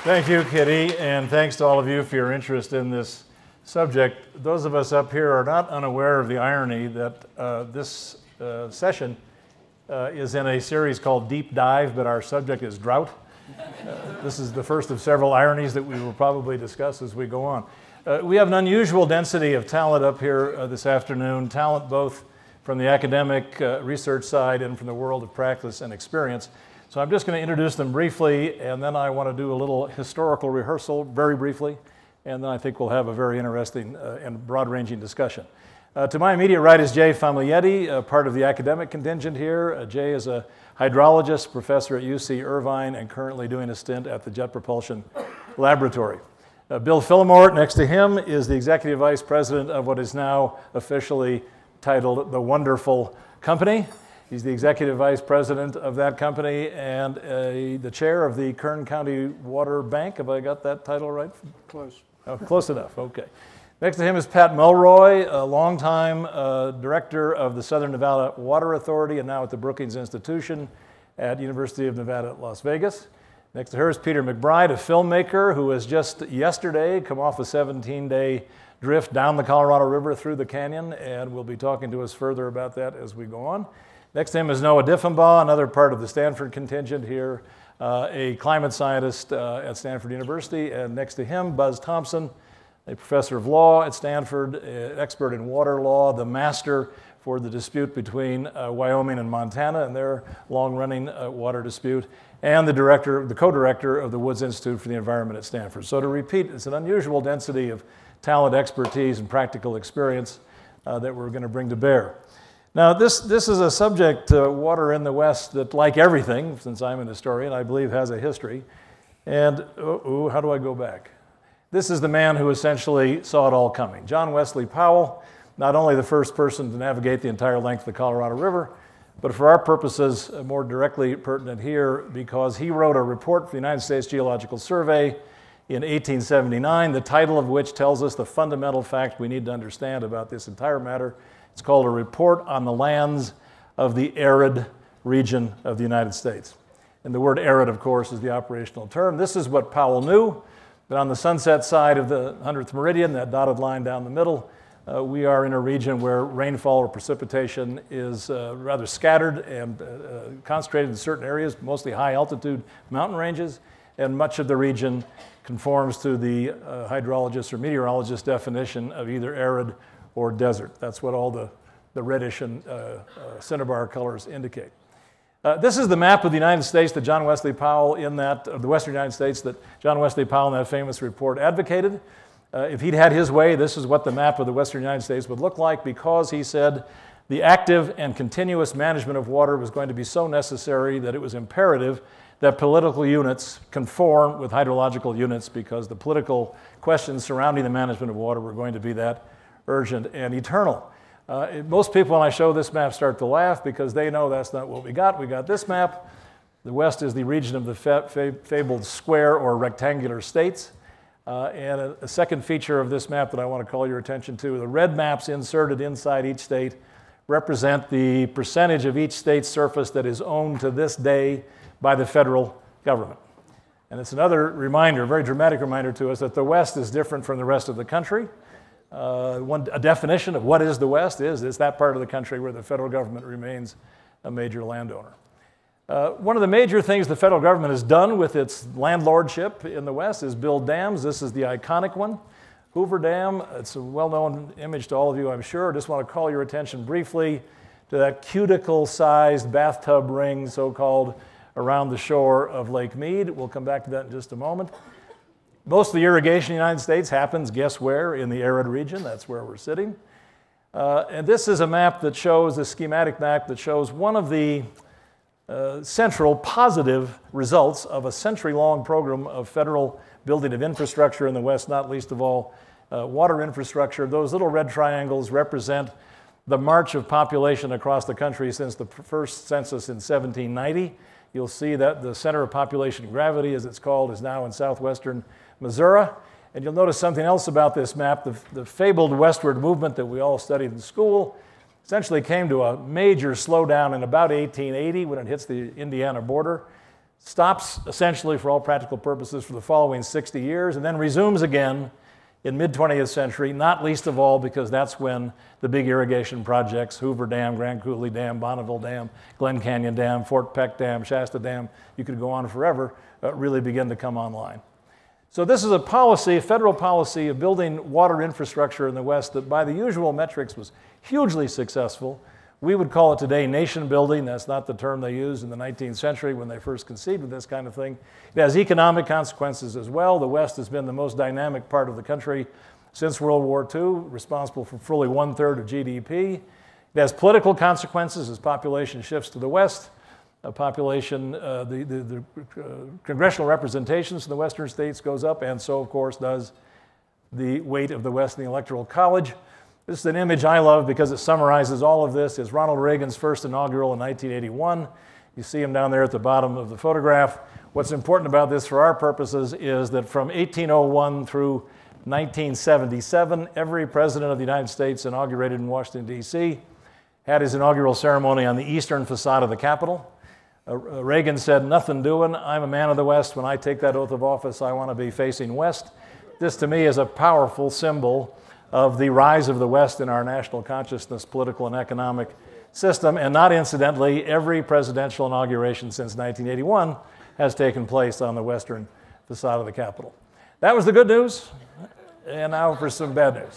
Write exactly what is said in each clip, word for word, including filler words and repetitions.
Thank you, Kitty, and thanks to all of you for your interest in this subject. Those of us up here are not unaware of the irony that uh, this uh, session uh, is in a series called Deep Dive, but our subject is drought. Uh, this is the first of several ironies that we will probably discuss as we go on. Uh, we have an unusual density of talent up here uh, this afternoon, talent both from the academic uh, research side and from the world of practice and experience. So I'm just going to introduce them briefly, and then I want to do a little historical rehearsal very briefly, and then I think we'll have a very interesting uh, and broad-ranging discussion. Uh, to my immediate right is Jay Famiglietti, uh, part of the academic contingent here. Uh, Jay is a hydrologist, professor at U C Irvine, and currently doing a stint at the Jet Propulsion Laboratory. Uh, Bill Phillimore, next to him, is the executive vice president of what is now officially titled the Wonderful Company. He's the executive vice president of that company and uh, the chair of the Kern County Water Bank. Have I got that title right? Close. Oh, close enough, okay. Next to him is Pat Mulroy, a longtime uh, director of the Southern Nevada Water Authority and now at the Brookings Institution at University of Nevada at Las Vegas. Next to her is Peter McBride, a filmmaker who has just yesterday come off a seventeen-day drift down the Colorado River through the canyon, and will be talking to us further about that as we go on. Next to him is Noah Diffenbaugh, another part of the Stanford contingent here, uh, a climate scientist uh, at Stanford University. And next to him, Buzz Thompson, a professor of law at Stanford, an expert in water law, the master for the dispute between uh, Wyoming and Montana and their long-running uh, water dispute, and the director, the co-director of the Woods Institute for the Environment at Stanford. So to repeat, it's an unusual density of talent, expertise, and practical experience uh, that we're going to bring to bear. Now, this, this is a subject, uh, water in the West, that, like everything, since I'm an historian, I believe has a history. And, oh, oh, how do I go back? This is the man who essentially saw it all coming. John Wesley Powell, not only the first person to navigate the entire length of the Colorado River, but for our purposes, uh, more directly pertinent here, because he wrote a report for the United States Geological Survey in eighteen seventy-nine, the title of which tells us the fundamental fact we need to understand about this entire matter. It's called A Report on the Lands of the Arid Region of the United States. And the word arid, of course, is the operational term. This is what Powell knew, that on the sunset side of the hundredth meridian, that dotted line down the middle, uh, we are in a region where rainfall or precipitation is uh, rather scattered and uh, uh, concentrated in certain areas, mostly high altitude mountain ranges, and much of the region conforms to the uh, hydrologist or meteorologist definition of either arid or desert. That's what all the, the reddish and uh, uh, cinnabar colors indicate. Uh, this is the map of the United States that John Wesley Powell in that, of the Western United States that John Wesley Powell in that famous report advocated. Uh, if he'd had his way, this is what the map of the Western United States would look like, because he said the active and continuous management of water was going to be so necessary that it was imperative that political units conform with hydrological units, because the political questions surrounding the management of water were going to be that urgent and eternal. Uh, it, most people, when I show this map, start to laugh because they know that's not what we got. We got this map. The West is the region of the fa fa fabled square or rectangular states. Uh, and a, a second feature of this map that I want to call your attention to, the red maps inserted inside each state represent the percentage of each state's surface that is owned to this day by the federal government. And it's another reminder, a very dramatic reminder to us, that the West is different from the rest of the country. Uh, one, a definition of what is the West is, is that part of the country where the federal government remains a major landowner. Uh, one of the major things the federal government has done with its landlordship in the West is build dams. This is the iconic one, Hoover Dam. It's a well-known image to all of you, I'm sure. I just want to call your attention briefly to that cuticle-sized bathtub ring, so-called, around the shore of Lake Mead. We'll come back to that in just a moment. Most of the irrigation in the United States happens, guess where? In the arid region. That's where we're sitting. Uh, and this is a map that shows, a schematic map that shows one of the uh, central positive results of a century-long program of federal building of infrastructure in the West, not least of all uh, water infrastructure. Those little red triangles represent the march of population across the country since the first census in seventeen ninety. You'll see that the center of population gravity, as it's called, is now in southwestern Missouri. And you'll notice something else about this map. The, the fabled westward movement that we all studied in school essentially came to a major slowdown in about eighteen eighty when it hits the Indiana border. stops essentially for all practical purposes for the following sixty years, and then resumes again in mid-twentieth century, not least of all because that's when the big irrigation projects, Hoover Dam, Grand Coulee Dam, Bonneville Dam, Glen Canyon Dam, Fort Peck Dam, Shasta Dam, you could go on forever, uh, really begin to come online. So this is a policy, a federal policy of building water infrastructure in the West that by the usual metrics was hugely successful. We would call it today nation building. That's not the term they used in the nineteenth century when they first conceived of this kind of thing. It has economic consequences as well. The West has been the most dynamic part of the country since World War Two, responsible for fully one-third of G D P. It has political consequences as population shifts to the West. A population, uh, the, the, the uh, congressional representations in the Western states goes up, and so, of course, does the weight of the West in the Electoral College. This is an image I love because it summarizes all of this. It's Ronald Reagan's first inaugural in nineteen eighty-one. You see him down there at the bottom of the photograph. What's important about this for our purposes is that from eighteen oh one through nineteen seventy-seven, every president of the United States inaugurated in Washington, D C had his inaugural ceremony on the eastern facade of the Capitol. Uh, Reagan said, "Nothing doing. I'm a man of the West. When I take that oath of office, I want to be facing west." This, to me, is a powerful symbol of the rise of the West in our national consciousness, political and economic system. And not incidentally, every presidential inauguration since nineteen eighty-one has taken place on the western facade of the Capitol. That was the good news. And now for some bad news.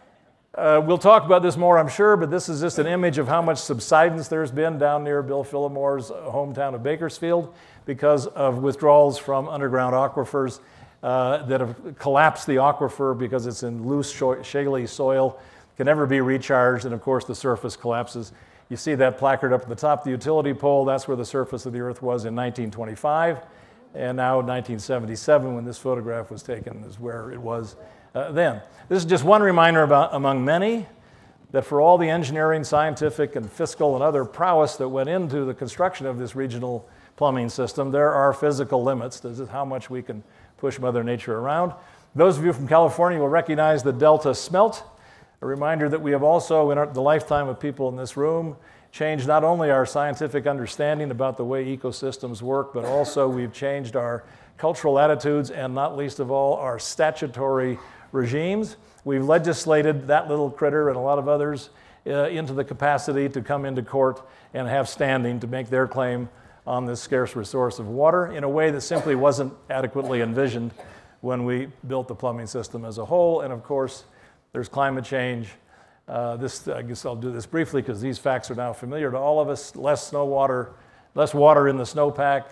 Uh, we'll talk about this more, I'm sure, but this is just an image of how much subsidence there's been down near Bill Phillimore's hometown of Bakersfield because of withdrawals from underground aquifers uh, that have collapsed the aquifer because it's in loose, shaly soil, can never be recharged, and of course the surface collapses. You see that placard up at the top of the utility pole. That's where the surface of the Earth was in nineteen twenty-five, and now nineteen seventy-seven, when this photograph was taken, is where it was uh, then. This is just one reminder about, among many, that for all the engineering, scientific, and fiscal and other prowess that went into the construction of this regional plumbing system, there are physical limits. This is how much we can push Mother Nature around. Those of you from California will recognize the Delta smelt. A reminder that we have also, in our, the lifetime of people in this room, changed not only our scientific understanding about the way ecosystems work, but also we've changed our cultural attitudes and not least of all, our statutory regimes. We've legislated that little critter and a lot of others uh, into the capacity to come into court and have standing to make their claim on this scarce resource of water in a way that simply wasn't adequately envisioned when we built the plumbing system as a whole. And of course, there's climate change. Uh, this, I guess I'll do this briefly because these facts are now familiar to all of us. Less snow water, less water in the snowpack,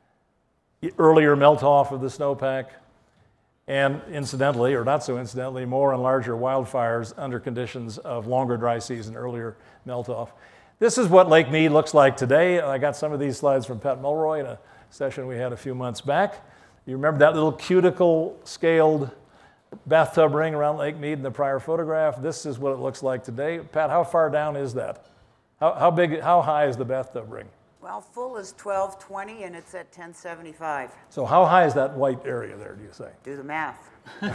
earlier melt off of the snowpack, and incidentally, or not so incidentally, more and larger wildfires under conditions of longer dry season, earlier melt off. This is what Lake Mead looks like today. I got some of these slides from Pat Mulroy in a session we had a few months back. You remember that little cuticle scaled bathtub ring around Lake Mead in the prior photograph? This is what it looks like today. Pat, how far down is that? How, how big, how high is the bathtub ring? Well, full is twelve twenty and it's at ten seventy-five. So how high is that white area there, do you say? Do the math.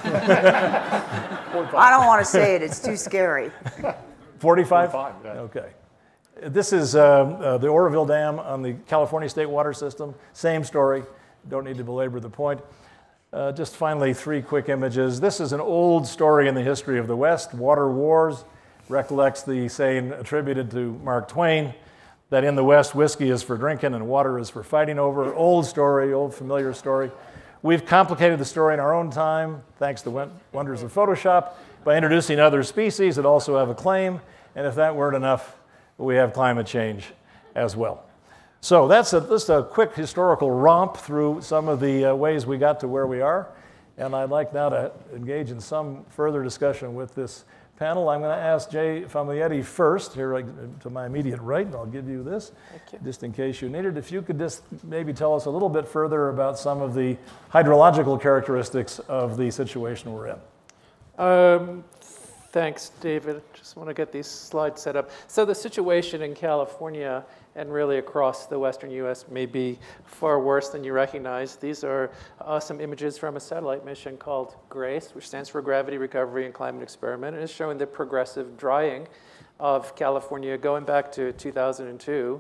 I don't want to say it, it's too scary. forty-five? forty-five, yeah. Okay. This is uh, uh, the Oroville Dam on the California State Water System. Same story. Don't need to belabor the point. Uh, just finally, three quick images. This is an old story in the history of the West. Water Wars recollects the saying attributed to Mark Twain that in the West, whiskey is for drinking and water is for fighting over. Old story, old familiar story. We've complicated the story in our own time, thanks to the wonders of Photoshop, by introducing other species that also have a claim. And if that weren't enough, we have climate change as well. So that's a, just a quick historical romp through some of the uh, ways we got to where we are. And I'd like now to engage in some further discussion with this panel. I'm going to ask Jay Famiglietti first, here right to my immediate right, and I'll give you this, you. just in case you need it. If you could just maybe tell us a little bit further about some of the hydrological characteristics of the situation we're in. Um, thanks, David. Just want to get these slides set up. So the situation in California and really across the western U S may be far worse than you recognize. These are uh, some images from a satellite mission called GRACE, which stands for Gravity Recovery and Climate Experiment, and it's showing the progressive drying of California going back to two thousand two.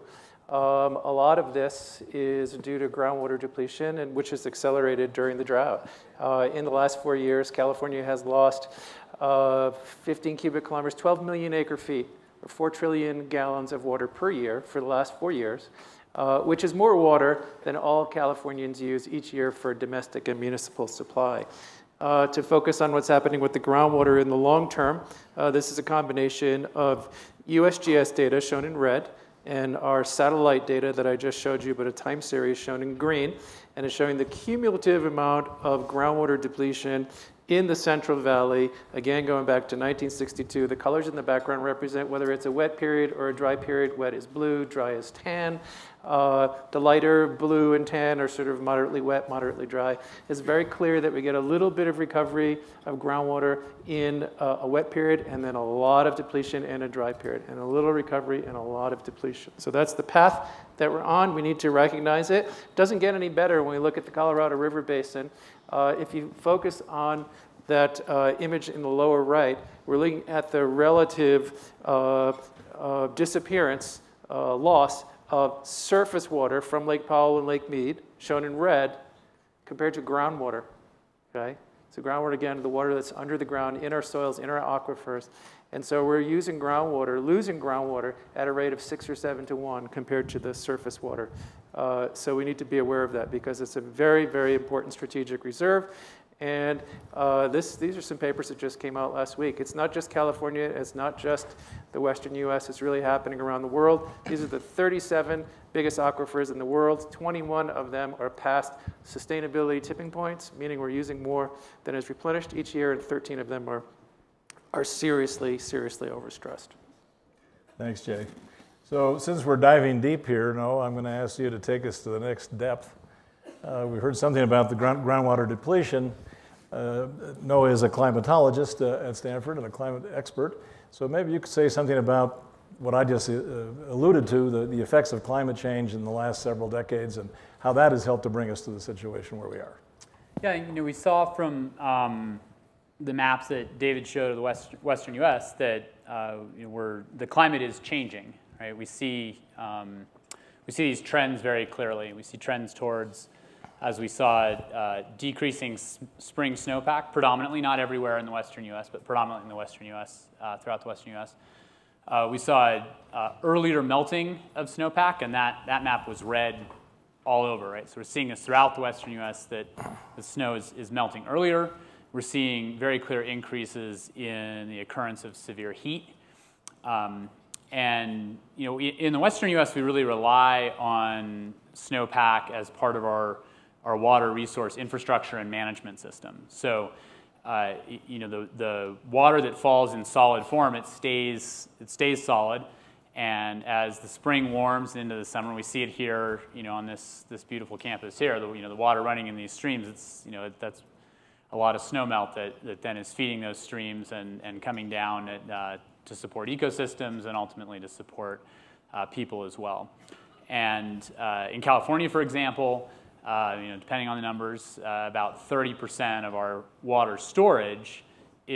Um, a lot of this is due to groundwater depletion, and which has accelerated during the drought. Uh, in the last four years, California has lost uh, fifteen cubic kilometers, twelve million acre feet, or four trillion gallons of water per year for the last four years, uh, which is more water than all Californians use each year for domestic and municipal supply. Uh, to focus on what's happening with the groundwater in the long term, uh, this is a combination of U S G S data shown in red, and our satellite data that I just showed you, but a time series shown in green, and it's showing the cumulative amount of groundwater depletion in the Central Valley, again going back to nineteen sixty-two. The colors in the background represent whether it's a wet period or a dry period. Wet is blue, dry is tan. Uh, the lighter blue and tan are sort of moderately wet, moderately dry. It's very clear that we get a little bit of recovery of groundwater in uh, a wet period, and then a lot of depletion in a dry period, and a little recovery and a lot of depletion. So that's the path that we're on. We need to recognize it. It doesn't get any better when we look at the Colorado River Basin. Uh, if you focus on that uh, image in the lower right, we're looking at the relative uh, uh, disappearance, uh, loss of surface water from Lake Powell and Lake Mead, shown in red, compared to groundwater, okay? So groundwater, again, the water that's under the ground, in our soils, in our aquifers. And so we're using groundwater, losing groundwater at a rate of six or seven to one compared to the surface water. Uh, so we need to be aware of that because it's a very, very important strategic reserve. And uh, this, these are some papers that just came out last week. It's not just California, it's not just the Western U S, it's really happening around the world. These are the thirty-seven biggest aquifers in the world. twenty-one of them are past sustainability tipping points, meaning we're using more than is replenished each year, and thirteen of them are, are seriously, seriously overstressed. Thanks, Jay. So since we're diving deep here, no, I'm going to ask you to take us to the next depth. Uh, we heard something about the ground, groundwater depletion. Uh, Noah is a climatologist uh, at Stanford and a climate expert. So maybe you could say something about what I just uh, alluded to, the, the effects of climate change in the last several decades and how that has helped to bring us to the situation where we are. Yeah, you know, we saw from um, the maps that David showed of the West, Western U S that uh, you know, we're, the climate is changing, right? We see, um, we see these trends very clearly. We see trends towards, as we saw, uh, decreasing spring snowpack, predominantly, not everywhere in the Western U S, but predominantly in the Western U S, uh, throughout the Western U S. Uh, we saw uh, earlier melting of snowpack, and that, that map was red all over, right? So we're seeing this throughout the Western U S that the snow is, is melting earlier. We're seeing very clear increases in the occurrence of severe heat. Um, and you know, in the Western U S, we really rely on snowpack as part of our our water resource infrastructure and management system. So, uh, you know, the, the water that falls in solid form, it stays, it stays solid. And as the spring warms into the summer, we see it here, you know, on this, this beautiful campus here, the, you know, the water running in these streams, it's, you know, that's a lot of snow melt that, that then is feeding those streams and, and coming down at, uh, to support ecosystems and ultimately to support uh, people as well. And uh, in California, for example, Uh, you know, depending on the numbers, uh, about thirty percent of our water storage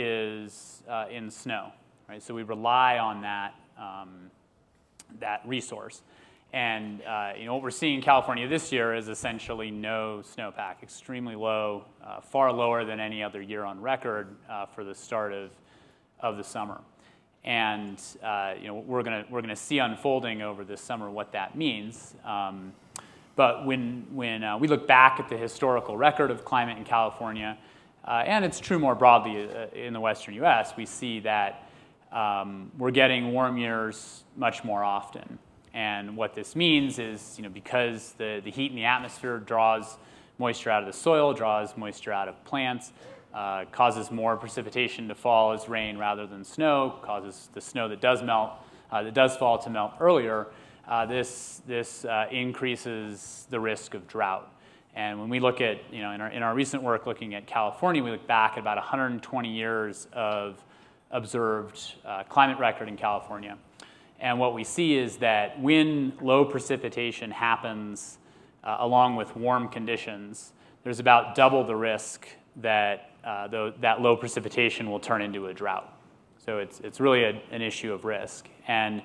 is uh, in snow, right? So we rely on that, um, that resource. And uh, you know, what we're seeing in California this year is essentially no snowpack, extremely low, uh, far lower than any other year on record uh, for the start of, of the summer. And uh, you know, we're gonna, we're gonna see unfolding over this summer what that means. Um, But when, when uh, we look back at the historical record of climate in California, uh, and it's true more broadly uh, in the Western U S, we see that um, we're getting warm years much more often. And what this means is, you know, because the, the heat in the atmosphere draws moisture out of the soil, draws moisture out of plants, uh, causes more precipitation to fall as rain rather than snow, causes the snow that does melt, uh, that does fall to melt earlier. Uh, this this uh, increases the risk of drought. And when we look at, you know, in our, in our recent work looking at California, we look back at about one hundred twenty years of observed uh, climate record in California. And what we see is that when low precipitation happens uh, along with warm conditions, there's about double the risk that uh, the, that low precipitation will turn into a drought. So it's, it's really a, an issue of risk. And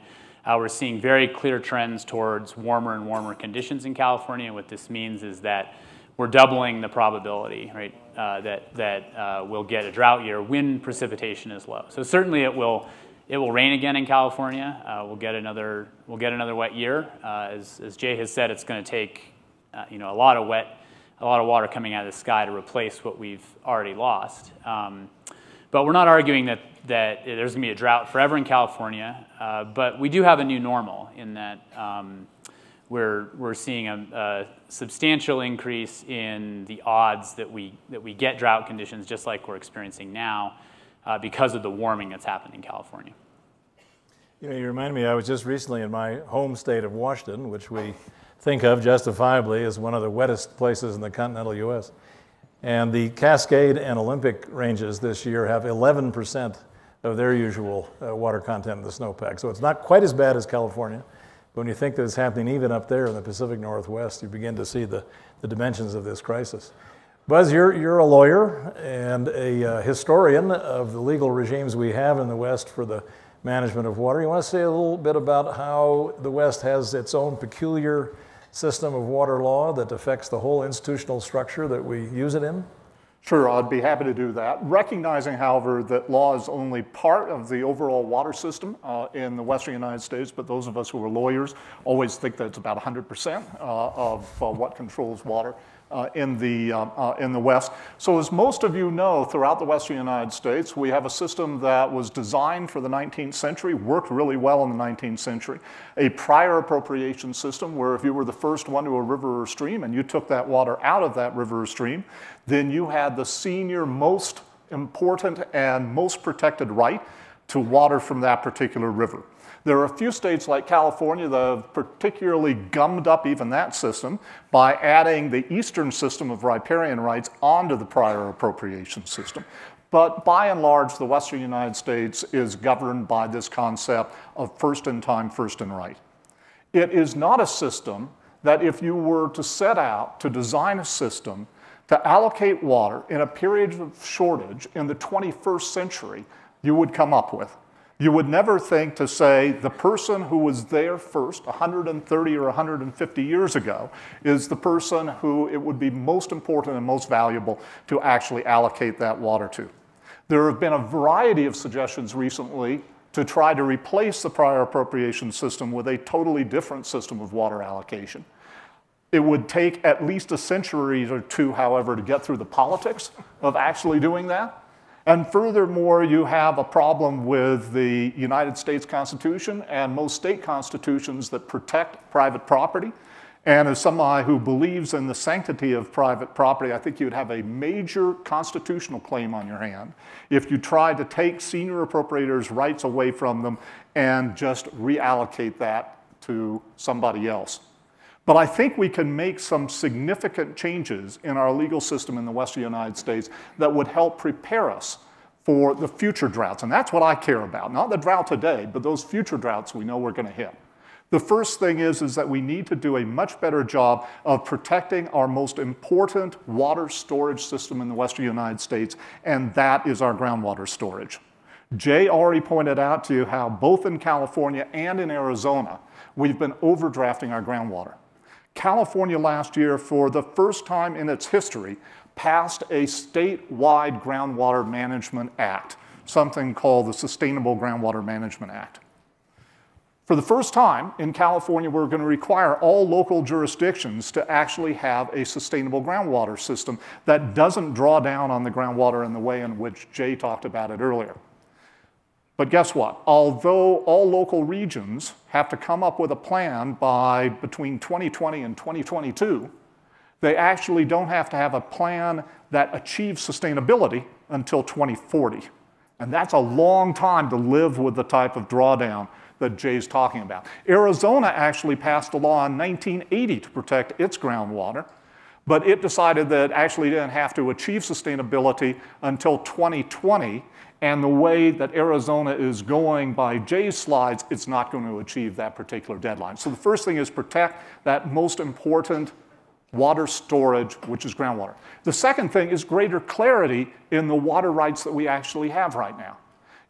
Uh, we're seeing very clear trends towards warmer and warmer conditions in California. And what this means is that we're doubling the probability, right, uh, that, that uh, we'll get a drought year when precipitation is low. So certainly it will, it will rain again in California. Uh, we'll get another, we'll get another wet year. Uh, as, as Jay has said, it's going to take uh, you know, a lot of wet, a lot of water coming out of the sky to replace what we've already lost. Um, but we're not arguing that, that there's going to be a drought forever in California, uh, but we do have a new normal in that um, we're, we're seeing a, a substantial increase in the odds that we, that we get drought conditions just like we're experiencing now uh, because of the warming that's happened in California. You know, you remind me, I was just recently in my home state of Washington, which we think of justifiably as one of the wettest places in the continental U S And the Cascade and Olympic ranges this year have eleven percent of their usual uh, water content in the snowpack. So it's not quite as bad as California. But when you think that it's happening even up there in the Pacific Northwest, you begin to see the, the dimensions of this crisis. Buzz, you're, you're a lawyer and a uh, historian of the legal regimes we have in the West for the management of water. You want to say a little bit about how the West has its own peculiar system of water law that affects the whole institutional structure that we use it in? Sure, I'd be happy to do that. Recognizing, however, that law is only part of the overall water system uh, in the Western United States, but those of us who are lawyers always think that it's about one hundred percent uh, of uh, what controls water uh, in, the, uh, uh, in the West. So as most of you know, throughout the Western United States, we have a system that was designed for the nineteenth century, worked really well in the nineteenth century, a prior appropriation system where if you were the first one to a river or stream and you took that water out of that river or stream, then you had the senior most important and most protected right to water from that particular river. There are a few states like California that have particularly gummed up even that system by adding the eastern system of riparian rights onto the prior appropriation system. But by and large, the Western United States is governed by this concept of first in time, first in right. It is not a system that if you were to set out to design a system to allocate water in a period of shortage in the twenty-first century, you would come up with. You would never think to say the person who was there first one hundred thirty or one hundred fifty years ago is the person who it would be most important and most valuable to actually allocate that water to. There have been a variety of suggestions recently to try to replace the prior appropriation system with a totally different system of water allocation. It would take at least a century or two, however, to get through the politics of actually doing that. And furthermore, you have a problem with the United States Constitution and most state constitutions that protect private property. And as somebody who believes in the sanctity of private property, I think you'd have a major constitutional claim on your hand if you tried to take senior appropriators' rights away from them and just reallocate that to somebody else. But I think we can make some significant changes in our legal system in the Western United States that would help prepare us for the future droughts. And that's what I care about. Not the drought today, but those future droughts we know we're going to hit. The first thing is, is that we need to do a much better job of protecting our most important water storage system in the Western United States, and that is our groundwater storage. Jay already pointed out to you how both in California and in Arizona, we've been overdrafting our groundwater. California last year, for the first time in its history, passed a statewide groundwater management act, something called the Sustainable Groundwater Management Act. For the first time in California, we're going to require all local jurisdictions to actually have a sustainable groundwater system that doesn't draw down on the groundwater in the way in which Jay talked about it earlier. But guess what? Although all local regions have to come up with a plan by between twenty twenty and twenty twenty-two, they actually don't have to have a plan that achieves sustainability until twenty forty. And that's a long time to live with the type of drawdown that Jay's talking about. Arizona actually passed a law in nineteen eighty to protect its groundwater, but it decided that it actually didn't have to achieve sustainability until twenty twenty. And the way that Arizona is going by Jay's slides, it's not going to achieve that particular deadline. So the first thing is protect that most important water storage, which is groundwater. The second thing is greater clarity in the water rights that we actually have right now.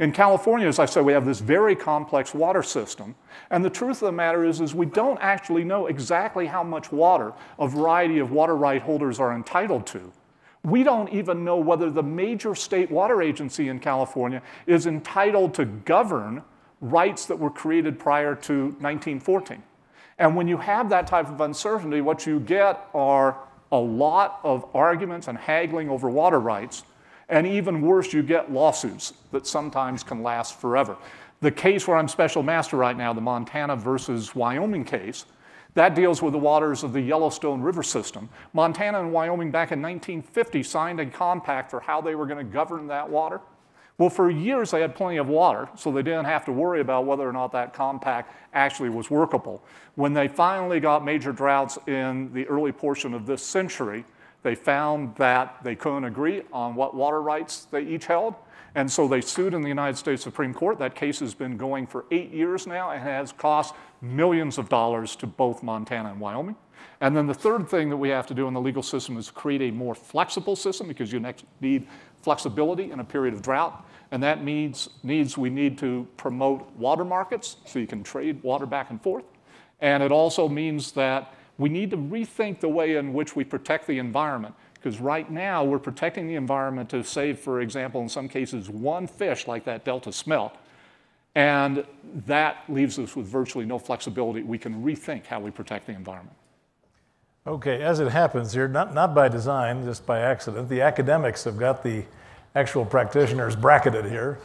In California, as I said, we have this very complex water system. And the truth of the matter is, is we don't actually know exactly how much water a variety of water right holders are entitled to. We don't even know whether the major state water agency in California is entitled to govern rights that were created prior to nineteen fourteen. And when you have that type of uncertainty, what you get are a lot of arguments and haggling over water rights. And even worse, you get lawsuits that sometimes can last forever. The case where I'm special master right now, the Montana versus Wyoming case, that deals with the waters of the Yellowstone River system. Montana and Wyoming back in nineteen fifty signed a compact for how they were going to govern that water. Well, for years they had plenty of water, so they didn't have to worry about whether or not that compact actually was workable. When they finally got major droughts in the early portion of this century, they found that they couldn't agree on what water rights they each held, and so they sued in the United States Supreme Court. That case has been going for eight years now and has cost millions of dollars to both Montana and Wyoming. And then the third thing that we have to do in the legal system is create a more flexible system, because you next need flexibility in a period of drought. And that means, needs we need to promote water markets so you can trade water back and forth. And it also means that we need to rethink the way in which we protect the environment, because right now we're protecting the environment to save, for example, in some cases, one fish like that Delta smelt. And that leaves us with virtually no flexibility. We can rethink how we protect the environment. Okay, as it happens here, not, not by design, just by accident, the academics have got the actual practitioners bracketed here.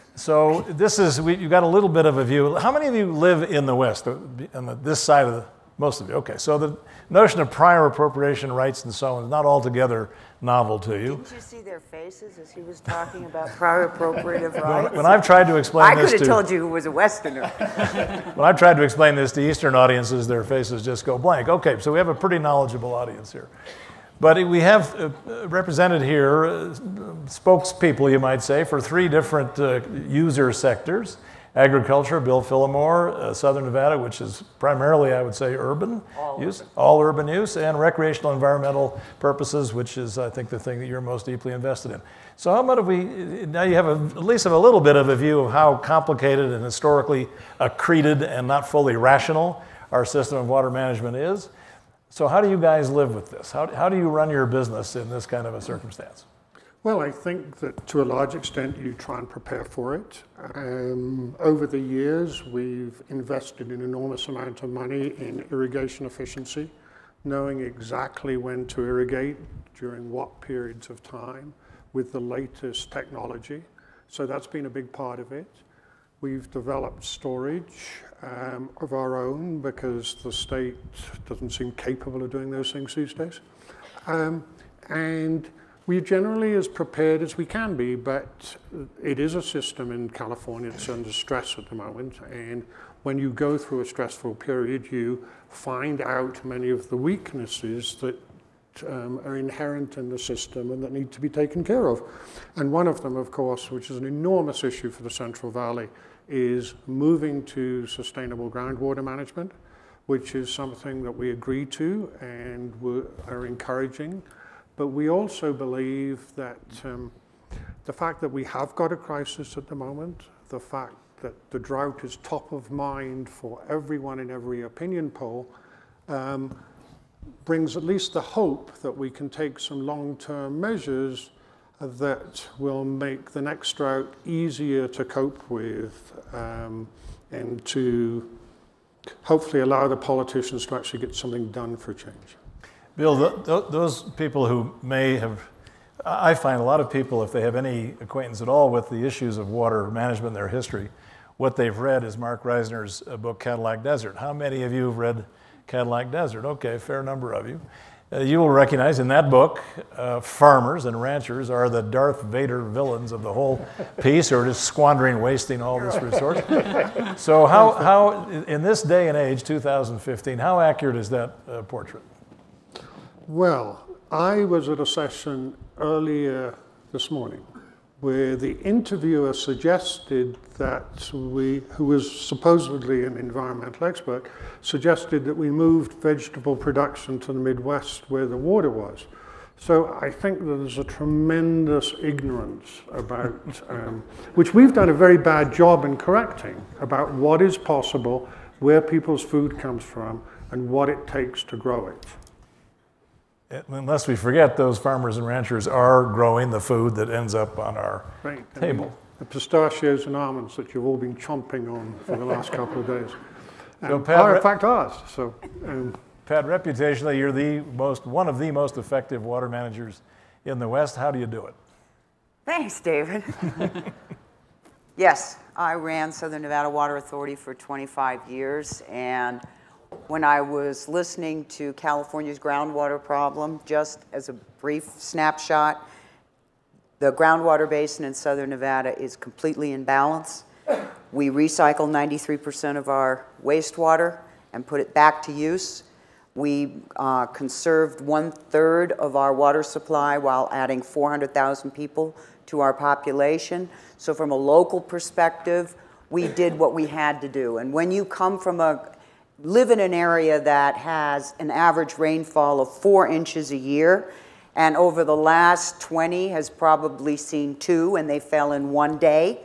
So this is, we, you got a little bit of a view. How many of you live in the West, on the, this side of the, most of you? Okay, so the notion of prior appropriation rights and so on is not altogether novel to you. Didn't you see their faces as he was talking about prior appropriative rights? When I've tried to explain I this could to... have told you who was a Westerner. When I've tried to explain this to Eastern audiences, their faces just go blank. Okay, so we have a pretty knowledgeable audience here. But we have uh, represented here uh, spokespeople, you might say, for three different uh, user sectors. Agriculture, Bill Phillimore, uh, Southern Nevada, which is primarily, I would say, urban all use, urban. all urban use, and recreational environmental purposes, which is, I think, the thing that you're most deeply invested in. So how about if we, now you have a, at least have a little bit of a view of how complicated and historically accreted and not fully rational our system of water management is. So how do you guys live with this? How, how do you run your business in this kind of a circumstance? Well, I think that to a large extent you try and prepare for it. Um, over the years, we've invested an enormous amount of money in irrigation efficiency, knowing exactly when to irrigate, during what periods of time, with the latest technology. So that's been a big part of it. We've developed storage um, of our own because the state doesn't seem capable of doing those things these days. Um, and we're generally as prepared as we can be, but it is a system in California that's under stress at the moment. And when you go through a stressful period, you find out many of the weaknesses that um, are inherent in the system and that need to be taken care of. And one of them, of course, which is an enormous issue for the Central Valley, is moving to sustainable groundwater management, which is something that we agree to and we are encouraging. But we also believe that um, the fact that we have got a crisis at the moment, the fact that the drought is top of mind for everyone in every opinion poll, um, brings at least the hope that we can take some long-term measures that will make the next drought easier to cope with um, and to hopefully allow the politicians to actually get something done for change. Bill, th th those people who may have, I find a lot of people, if they have any acquaintance at all with the issues of water management in their history, what they've read is Mark Reisner's book, Cadillac Desert. How many of you have read Cadillac Desert? Okay, a fair number of you. Uh, you will recognize in that book, uh, farmers and ranchers are the Darth Vader villains of the whole piece, or just squandering, wasting all this resource. So how, how, in this day and age, two thousand fifteen, how accurate is that uh, portrait? Well, I was at a session earlier this morning where the interviewer suggested that we, who was supposedly an environmental expert, suggested that we moved vegetable production to the Midwest where the water was. So I think that there's a tremendous ignorance about, um, which we've done a very bad job in correcting, about what is possible, where people's food comes from, and what it takes to grow it. Unless we forget, those farmers and ranchers are growing the food that ends up on our Right. table. The pistachios and almonds that you've all been chomping on for the last couple of days. So Um, Pat, are re- in fact ours. So, um, Pat, reputationally, you're the most, one of the most effective water managers in the West. How do you do it? Thanks, David. Yes, I ran Southern Nevada Water Authority for twenty-five years, and when I was listening to California's groundwater problem, just as a brief snapshot, the groundwater basin in Southern Nevada is completely in balance. We recycle ninety-three percent of our wastewater and put it back to use. We uh, conserved one-third of our water supply while adding four hundred thousand people to our population. So from a local perspective, we did what we had to do. And when you come from a, live in an area that has an average rainfall of four inches a year, and over the last twenty has probably seen two, and they fell in one day,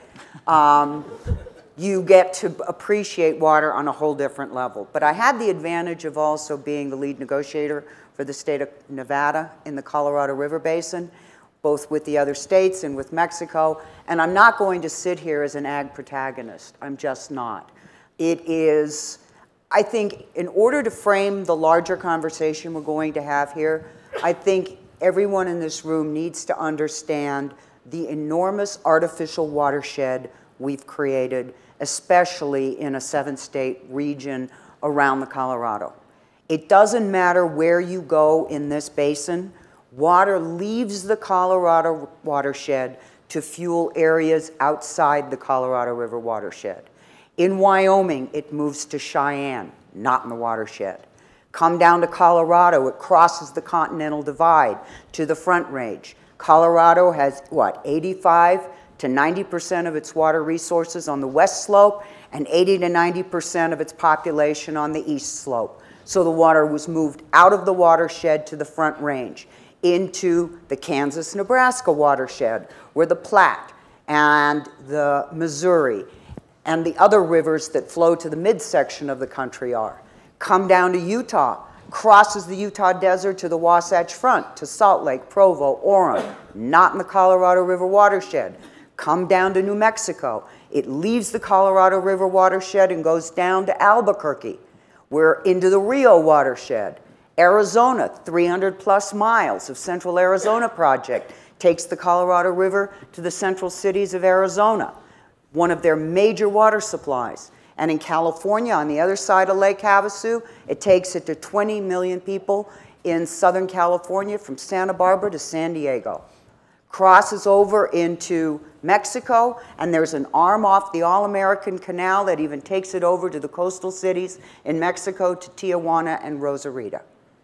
um, you get to appreciate water on a whole different level. But I had the advantage of also being the lead negotiator for the state of Nevada in the Colorado River Basin, both with the other states and with Mexico. And I'm not going to sit here as an ag protagonist. I'm just not. It is, I think, in order to frame the larger conversation we're going to have here, I think everyone in this room needs to understand the enormous artificial watershed we've created, especially in a seven-state region around the Colorado. It doesn't matter where you go in this basin, water leaves the Colorado watershed to fuel areas outside the Colorado River watershed. In Wyoming, it moves to Cheyenne, not in the watershed. Come down to Colorado, it crosses the Continental Divide to the Front Range. Colorado has, what, eighty-five to ninety percent of its water resources on the west slope and eighty to ninety percent of its population on the east slope. So the water was moved out of the watershed to the Front Range into the Kansas-Nebraska watershed, where the Platte and the Missouri and the other rivers that flow to the midsection of the country are. Come down to Utah, crosses the Utah Desert to the Wasatch Front, to Salt Lake, Provo, Orem, not in the Colorado River watershed. Come down to New Mexico. It leaves the Colorado River watershed and goes down to Albuquerque. We're into the Rio watershed. Arizona, three hundred plus miles of Central Arizona Project takes the Colorado River to the central cities of Arizona, one of their major water supplies. And in California, on the other side of Lake Havasu, it takes it to twenty million people in Southern California from Santa Barbara to San Diego. Crosses over into Mexico, and there's an arm off the All-American Canal that even takes it over to the coastal cities in Mexico, to Tijuana and Rosarita.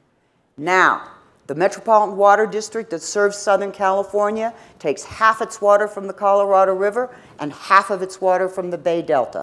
Now, the Metropolitan Water District that serves Southern California takes half its water from the Colorado River and half of its water from the Bay Delta.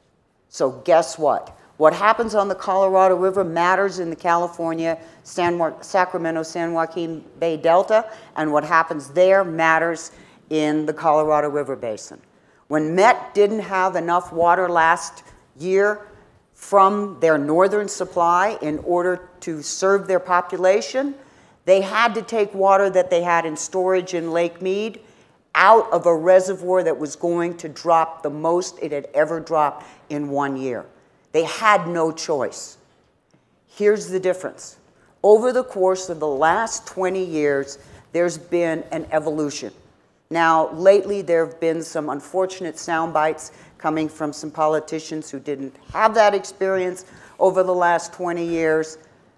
So guess what? What happens on the Colorado River matters in the California, San Wa- Sacramento, San Joaquin Bay Delta, and what happens there matters in the Colorado River Basin. When Met didn't have enough water last year from their northern supply in order to serve their population, they had to take water that they had in storage in Lake Mead out of a reservoir that was going to drop the most it had ever dropped in one year. They had no choice. Here's the difference. Over the course of the last twenty years, there's been an evolution. Now, lately, there have been some unfortunate sound bites coming from some politicians who didn't have that experience over the last twenty years,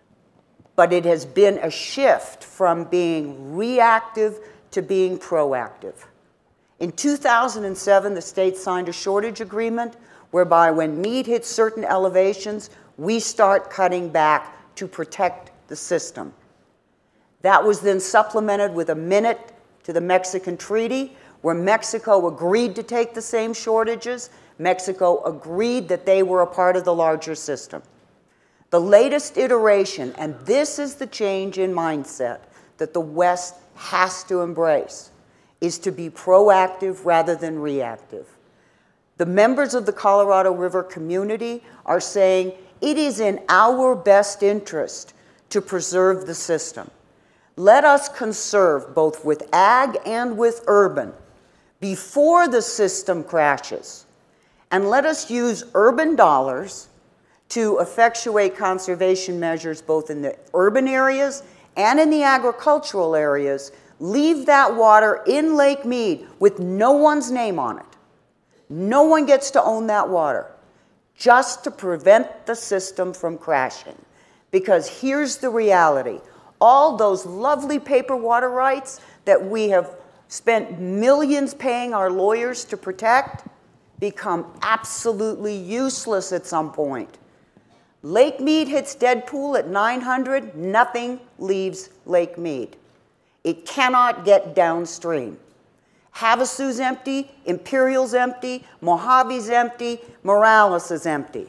but it has been a shift from being reactive to being proactive. In two thousand seven, the state signed a shortage agreement whereby when Mead hits certain elevations, we start cutting back to protect the system. That was then supplemented with a minute to the Mexican treaty, where Mexico agreed to take the same shortages. Mexico agreed that they were a part of the larger system. The latest iteration, and this is the change in mindset, that the West has to embrace is to be proactive rather than reactive. The members of the Colorado River community are saying it is in our best interest to preserve the system. Let us conserve both with ag and with urban before the system crashes. And let us use urban dollars to effectuate conservation measures both in the urban areas and in the agricultural areas. Leave that water in Lake Mead with no one's name on it. No one gets to own that water, just to prevent the system from crashing. Because here's the reality. All those lovely paper water rights that we have spent millions paying our lawyers to protect become absolutely useless at some point. Lake Mead hits Deadpool at nine hundred, nothing leaves Lake Mead. It cannot get downstream. Havasu's empty, Imperial's empty, Mojave's empty, Morales is empty.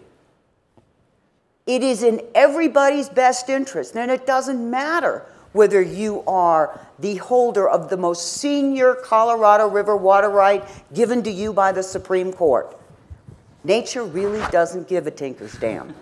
It is in everybody's best interest, and it doesn't matter whether you are the holder of the most senior Colorado River water right given to you by the Supreme Court. Nature really doesn't give a tinker's damn.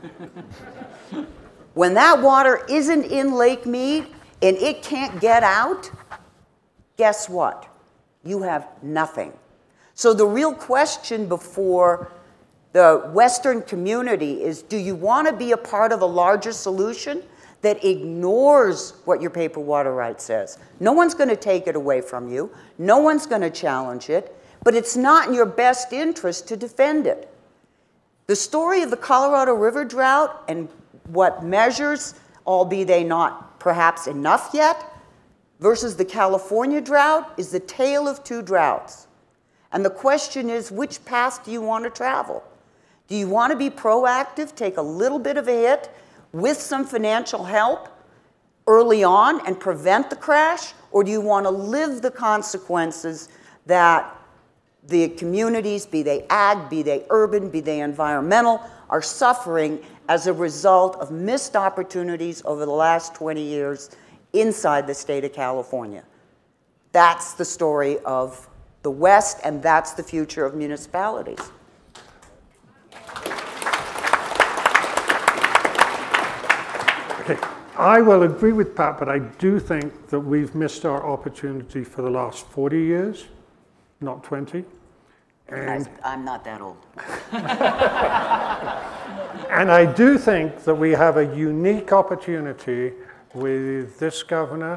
When that water isn't in Lake Mead and it can't get out, guess what? You have nothing. So the real question before the Western community is, do you want to be a part of a larger solution that ignores what your paper water right says? No one's going to take it away from you. No one's going to challenge it. But it's not in your best interest to defend it. The story of the Colorado River drought and what measures, albeit they not perhaps enough yet, versus the California drought is the tale of two droughts. And the question is, which path do you want to travel? Do you want to be proactive, take a little bit of a hit with some financial help early on and prevent the crash? Or do you want to live the consequences that the communities, be they ag, be they urban, be they environmental, are suffering as a result of missed opportunities over the last twenty years inside the state of California? That's the story of the West, and that's the future of municipalities. Okay, I will agree with Pat, but I do think that we've missed our opportunity for the last forty years, not twenty. And, I'm not that old. and I do think that we have a unique opportunity with this governor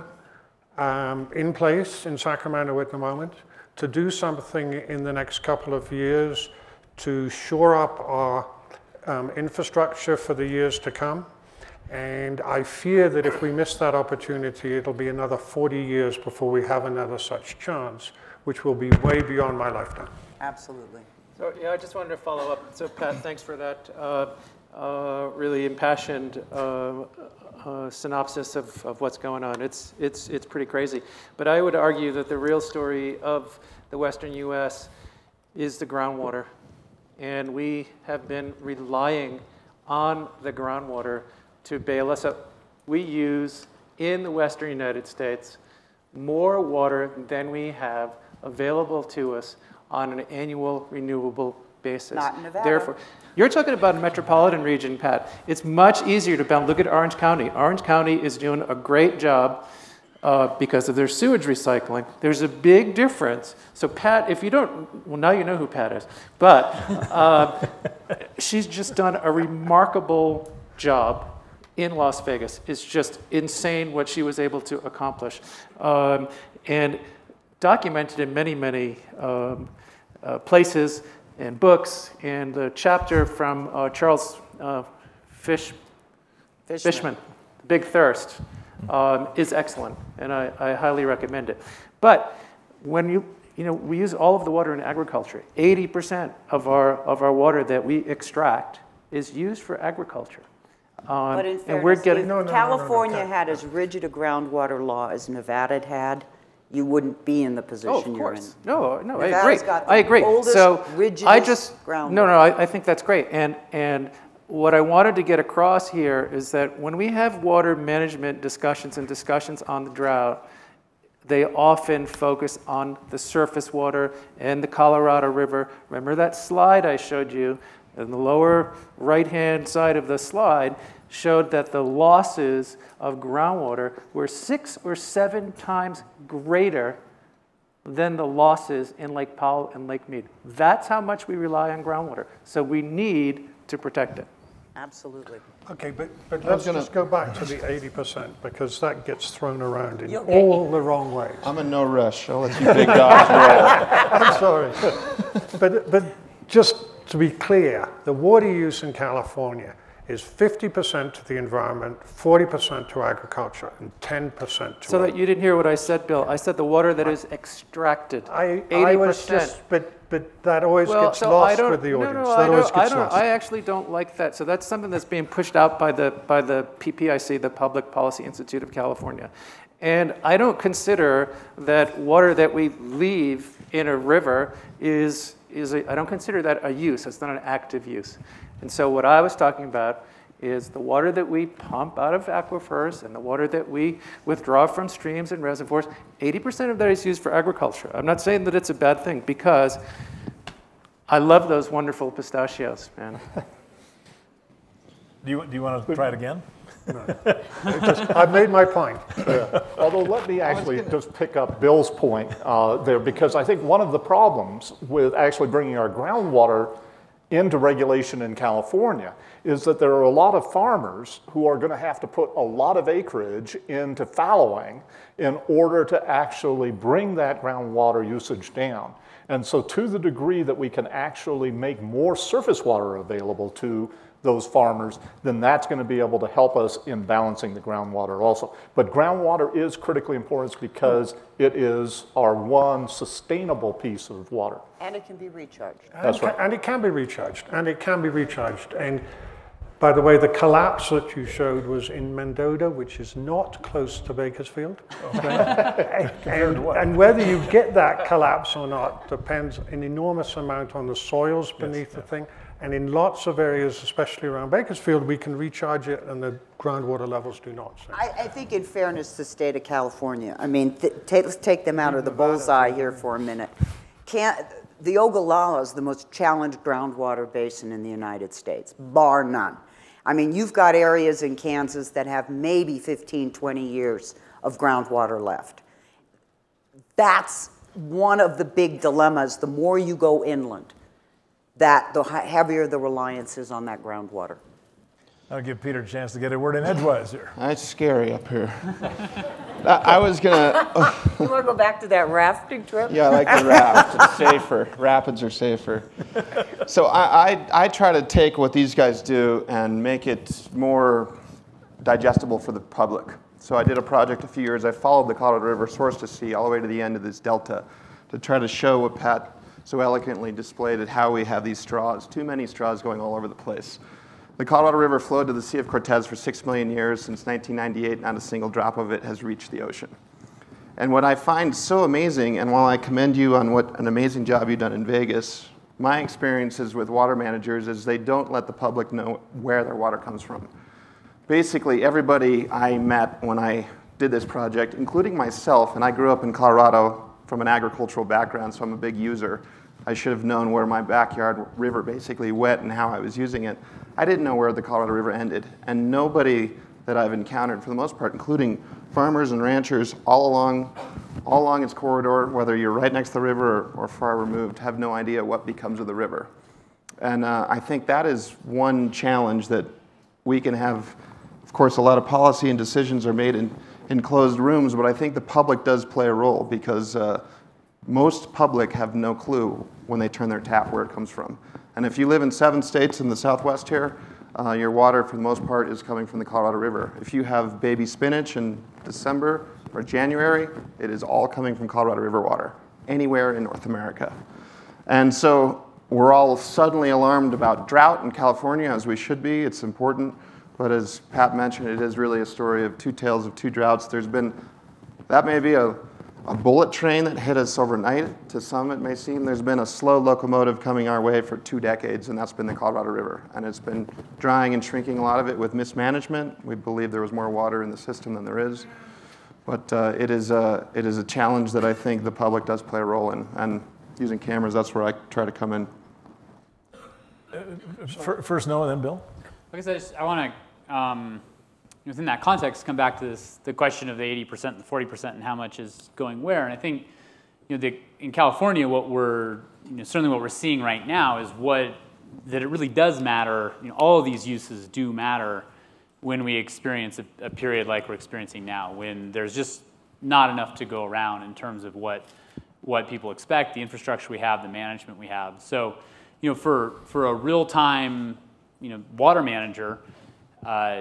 um, in place in Sacramento at the moment to do something in the next couple of years to shore up our um, infrastructure for the years to come. And I fear that if we miss that opportunity, it'll be another forty years before we have another such chance, which will be way beyond my lifetime. Absolutely. So yeah, I just wanted to follow up. So Pat, thanks for that uh, uh, really impassioned uh, uh, synopsis of, of what's going on. It's, it's, it's pretty crazy. But I would argue that the real story of the Western U S is the groundwater. And we have been relying on the groundwater to bail us out. We use, in the Western United States, more water than we have available to us on an annual renewable basis. Not in Nevada. Therefore, you're talking about a metropolitan region, Pat. It's much easier to balance. Look at Orange County. Orange County is doing a great job uh, because of their sewage recycling. There's a big difference. So Pat, if you don't, well, now you know who Pat is. But uh, she's just done a remarkable job in Las Vegas. It's just insane what she was able to accomplish. Um, and documented in many, many um, uh, places and books. And the chapter from uh, Charles uh, Fish, Fishman. Fishman, Big Thirst, um, is excellent, and I, I highly recommend it. But when you, you know, we use all of the water in agriculture. eighty percent of our, of our water that we extract is used for agriculture. Um, But in and we're fairness, getting, if No, no, no, no, no, California Pat. had as rigid a groundwater law as Nevada had, you wouldn't be in the oh, position of you're in. course. No, no, I Nevada's agree. got the I agree. oldest, So I rigidest just, groundwater. no, no, I, I think that's great. And, and what I wanted to get across here is that when we have water management discussions and discussions on the drought, they often focus on the surface water and the Colorado River. Remember that slide I showed you? In the lower right-hand side of the slide showed that the losses of groundwater were six or seven times greater than the losses in Lake Powell and Lake Mead. That's how much we rely on groundwater. So we need to protect it. Absolutely. Okay, but, but let's gonna- just go back to the eighty percent because that gets thrown around in You okay? all the wrong ways. I'm in no rush. I'll let you big dogs roll. I'm sorry. But, but just to be clear, the water use in California is fifty percent to the environment, forty percent to agriculture, and ten percent to So our- that you didn't hear what I said, Bill. I said the water that is extracted, I, eighty percent. I was just, but, but that always Well, gets so I lost don't, with the no, audience. no, that I always don't, I gets don't, lost. I actually don't like that. So that's something that's being pushed out by the, by the P P I C, the Public Policy Institute of California. And I don't consider that water that we leave in a river is, is a, I don't consider that a use. It's not an active use. And so what I was talking about is the water that we pump out of aquifers and the water that we withdraw from streams and reservoirs, eighty percent of that is used for agriculture. I'm not saying that it's a bad thing because I love those wonderful pistachios, man. Do you, do you want to try it again? Just, I've made my point. Although let me actually just pick up Bill's point uh, there, because I think one of the problems with actually bringing our groundwater into regulation in California is that there are a lot of farmers who are going to have to put a lot of acreage into fallowing in order to actually bring that groundwater usage down. And so to the degree that we can actually make more surface water available to those farmers, then that's going to be able to help us in balancing the groundwater also. But groundwater is critically important because it is our one sustainable piece of water. And it can be recharged. That's right. And it can be recharged, and it can be recharged. And by the way, the collapse that you showed was in Mendota, which is not close to Bakersfield. Okay. and, and whether you get that collapse or not depends an enormous amount on the soils beneath the thing. And in lots of areas, especially around Bakersfield, we can recharge it and the groundwater levels do not. So. I, I think in fairness to the state of California, I mean, th take, let's take them out of the bullseye here for a minute. Can't, the Ogallala is the most challenged groundwater basin in the United States, bar none. I mean, you've got areas in Kansas that have maybe fifteen, twenty years of groundwater left. That's one of the big dilemmas. The more you go inland, that the heavier the reliance is on that groundwater. I'll give Peter a chance to get a word in edgewise here. It's scary up here. I I was gonna. You want to go back to that rafting trip? Yeah, I like the raft. It's safer. Rapids are safer. So I, I, I try to take what these guys do and make it more digestible for the public. So I did a project a few years. I followed the Colorado River source to sea all the way to the end of this delta to try to show what Pat so eloquently displayed at how we have these straws, too many straws going all over the place. The Colorado River flowed to the Sea of Cortez for six million years. Since nineteen ninety-eight, not a single drop of it has reached the ocean. And what I find so amazing, and while I commend you on what an amazing job you've done in Vegas, my experiences with water managers is they don't let the public know where their water comes from. Basically, everybody I met when I did this project, including myself, and I grew up in Colorado from an agricultural background, so I'm a big user. I should have known where my backyard river basically went and how I was using it. I didn't know where the Colorado River ended, and nobody that I've encountered, for the most part, including farmers and ranchers all along, all along its corridor, whether you're right next to the river or, or far removed, have no idea what becomes of the river. And uh, I think that is one challenge that we can have. Of course, a lot of policy and decisions are made in, in closed rooms, but I think the public does play a role because uh, most public have no clue when they turn their tap where it comes from. And if you live in seven states in the Southwest here, uh, your water, for the most part, is coming from the Colorado River. If you have baby spinach in December or January, it is all coming from Colorado River water, anywhere in North America. And so we're all suddenly alarmed about drought in California, as we should be. It's important. But as Pat mentioned, it is really a story of two tales of two droughts. There's been, that may be a a bullet train that hit us overnight. To some, it may seem there's been a slow locomotive coming our way for two decades, and that's been the Colorado River. And it's been drying and shrinking a lot of it with mismanagement. We believe there was more water in the system than there is. But uh, it is a, it is a challenge that I think the public does play a role in. And using cameras, that's where I try to come in. Uh, first Noah, then Bill. I guess I just, I want to, um, within that context, come back to this, the question of the eighty percent and the forty percent and how much is going where. And I think, you know, the, in California, what we're, you know, certainly what we're seeing right now is what, that it really does matter, you know, all of these uses do matter when we experience a, a period like we're experiencing now, when there's just not enough to go around in terms of what, what people expect, the infrastructure we have, the management we have. So, you know, for, for a real-time, you know, water manager, uh,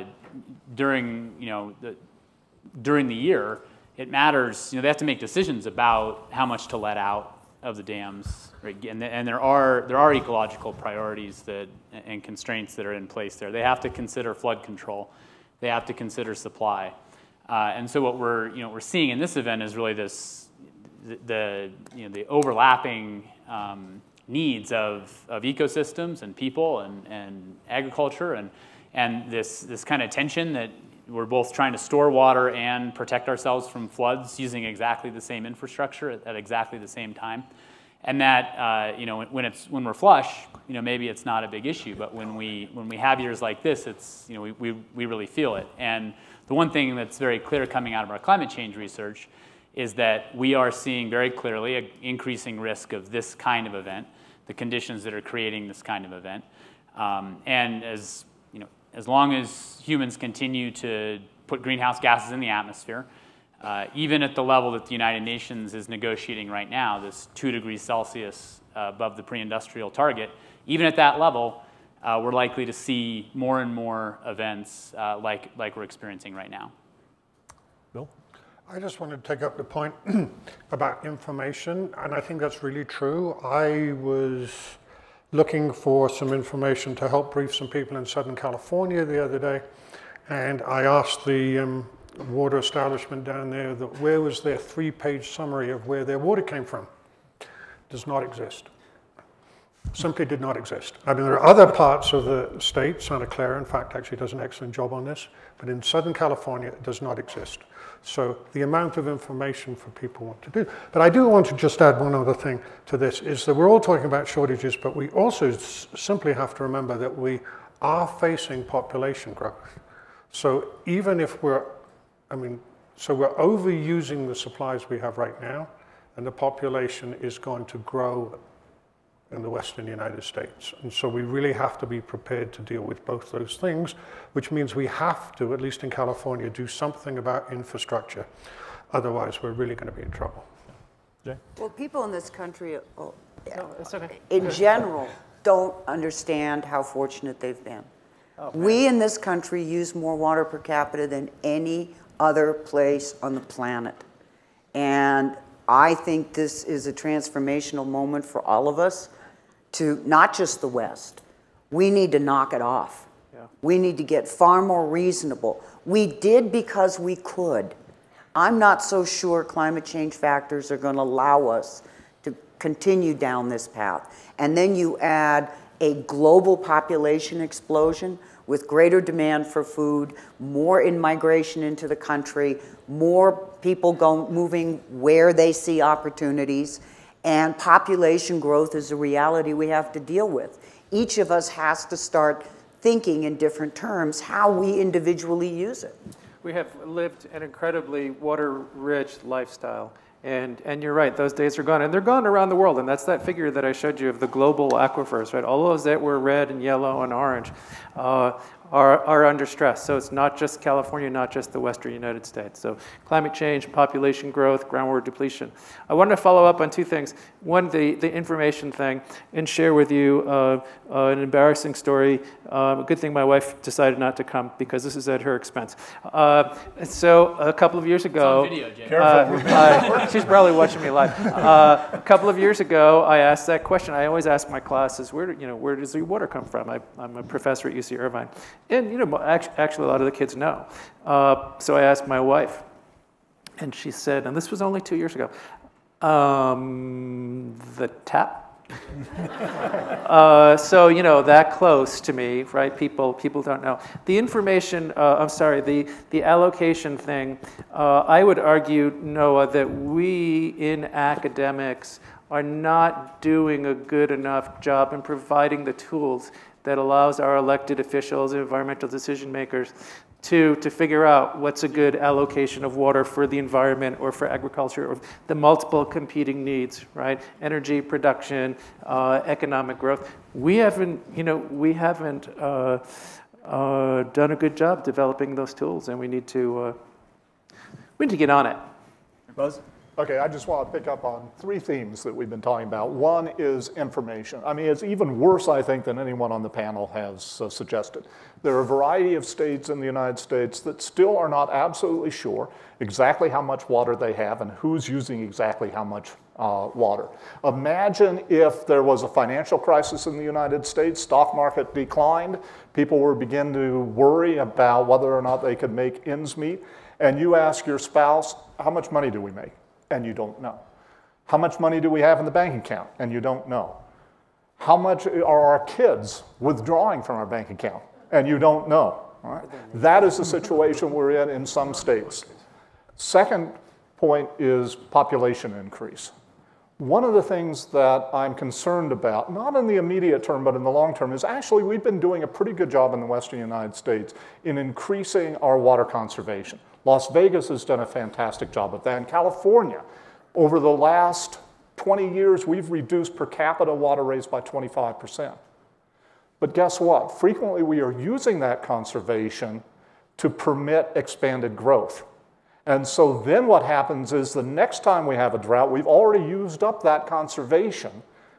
during, you know, the, during the year, it matters, you know, they have to make decisions about how much to let out of the dams, right? And, and there are, there are ecological priorities that, and constraints that are in place there. They have to consider flood control. They have to consider supply. Uh, and so what we're, you know, we're seeing in this event is really this, the, the you know, the overlapping um, needs of, of ecosystems and people and, and agriculture, and, and this, this kind of tension that we're both trying to store water and protect ourselves from floods using exactly the same infrastructure at, at exactly the same time. And that, uh, you know, when, it's, when we're flush, you know, maybe it's not a big issue, but when we, when we have years like this, it's, you know, we, we, we really feel it. And the one thing that's very clear coming out of our climate change research is that we are seeing very clearly an increasing risk of this kind of event, the conditions that are creating this kind of event. Um, and as, you know, as long as humans continue to put greenhouse gases in the atmosphere, uh, even at the level that the United Nations is negotiating right now, this two degrees Celsius uh, above the pre-industrial target, even at that level, uh, we're likely to see more and more events uh, like, like we're experiencing right now. Bill? I just wanted to take up the point about information, and I think that's really true. I was looking for some information to help brief some people in Southern California the other day, and I asked the um, water establishment down there that where was their three-page summary of where their water came from. Does not exist. Simply did not exist. I mean, there are other parts of the state, Santa Clara, in fact, actually does an excellent job on this, but in Southern California, it does not exist. So the amount of information for people want to do. But I do want to just add one other thing to this, is that we're all talking about shortages, but we also s simply have to remember that we are facing population growth. So even if we're, I mean, so we're overusing the supplies we have right now, and the population is going to grow in the Western United States. And so we really have to be prepared to deal with both those things, which means we have to, at least in California, do something about infrastructure. Otherwise, we're really going to be in trouble. Jay? Well, people in this country, oh, No, it's okay. in general, don't understand how fortunate they've been. Oh, we in this country use more water per capita than any other place on the planet. And I think this is a transformational moment for all of us, to not just the West. We need to knock it off. Yeah. We need to get far more reasonable. We did because we could. I'm not so sure climate change factors are going to allow us to continue down this path. And then you add a global population explosion with greater demand for food, more in-migration into the country, more people go, moving where they see opportunities, and population growth is a reality we have to deal with. Each of us has to start thinking in different terms how we individually use it. We have lived an incredibly water-rich lifestyle. And, and you're right, those days are gone. And they're gone around the world. And that's that figure that I showed you of the global aquifers, right? All those that were red and yellow and orange uh, are, are under stress. So it's not just California, not just the Western United States. So climate change, population growth, groundwater depletion. I wanted to follow up on two things. One, the, the information thing, and share with you uh, uh, an embarrassing story. Um, a good thing my wife decided not to come, because this is at her expense. Uh, so a couple of years ago, It's on video, Jay. Careful. uh, uh, she's probably watching me live. Uh, a couple of years ago, I asked that question. I always ask my classes, where, do, you know, where does the water come from? I, I'm a professor at U C Irvine. And you know, actually, a lot of the kids know. Uh, so I asked my wife. And she said, and this was only two years ago, um, the tap. uh, so, you know, that close to me, right? People people don't know. The information, uh, I'm sorry, the, the allocation thing, uh, I would argue, Noah, that we in academics are not doing a good enough job in providing the tools that allows our elected officials and environmental decision makers to, to figure out what's a good allocation of water for the environment or for agriculture or the multiple competing needs, right? Energy production, uh, economic growth. We haven't, you know, we haven't uh, uh, done a good job developing those tools, and we need to, uh, we need to get on it. Buzz? Okay, I just want to pick up on three themes that we've been talking about. One is information. I mean, it's even worse, I think, than anyone on the panel has uh, suggested. There are a variety of states in the United States that still are not absolutely sure exactly how much water they have and who's using exactly how much uh, water. Imagine if there was a financial crisis in the United States, stock market declined, people were beginning to worry about whether or not they could make ends meet, and you ask your spouse, how much money do we make? And you don't know. How much money do we have in the bank account? And you don't know. How much are our kids withdrawing from our bank account? And you don't know. All right? That is the situation we're in in some states. Second point is population increase. One of the things that I'm concerned about, not in the immediate term, but in the long term, is actually we've been doing a pretty good job in the Western United States in increasing our water conservation. Las Vegas has done a fantastic job of that. In California, over the last twenty years, we've reduced per capita water rates by twenty-five percent. But guess what? Frequently, we are using that conservation to permit expanded growth. And so then what happens is the next time we have a drought, we've already used up that conservation,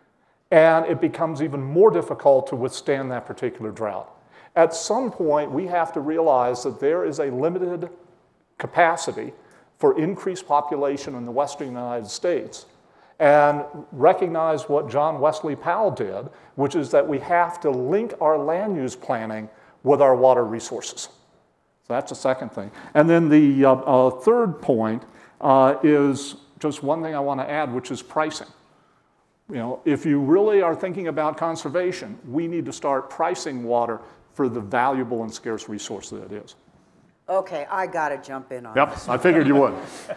and it becomes even more difficult to withstand that particular drought. At some point, we have to realize that there is a limited capacity for increased population in the Western United States, and recognize what John Wesley Powell did, which is that we have to link our land use planning with our water resources. So that's the second thing. And then the uh, uh, third point uh, is just one thing I want to add, which is pricing. You know, if you really are thinking about conservation, we need to start pricing water for the valuable and scarce resource that it is. Okay, I got to jump in on Yep, this. I figured you would.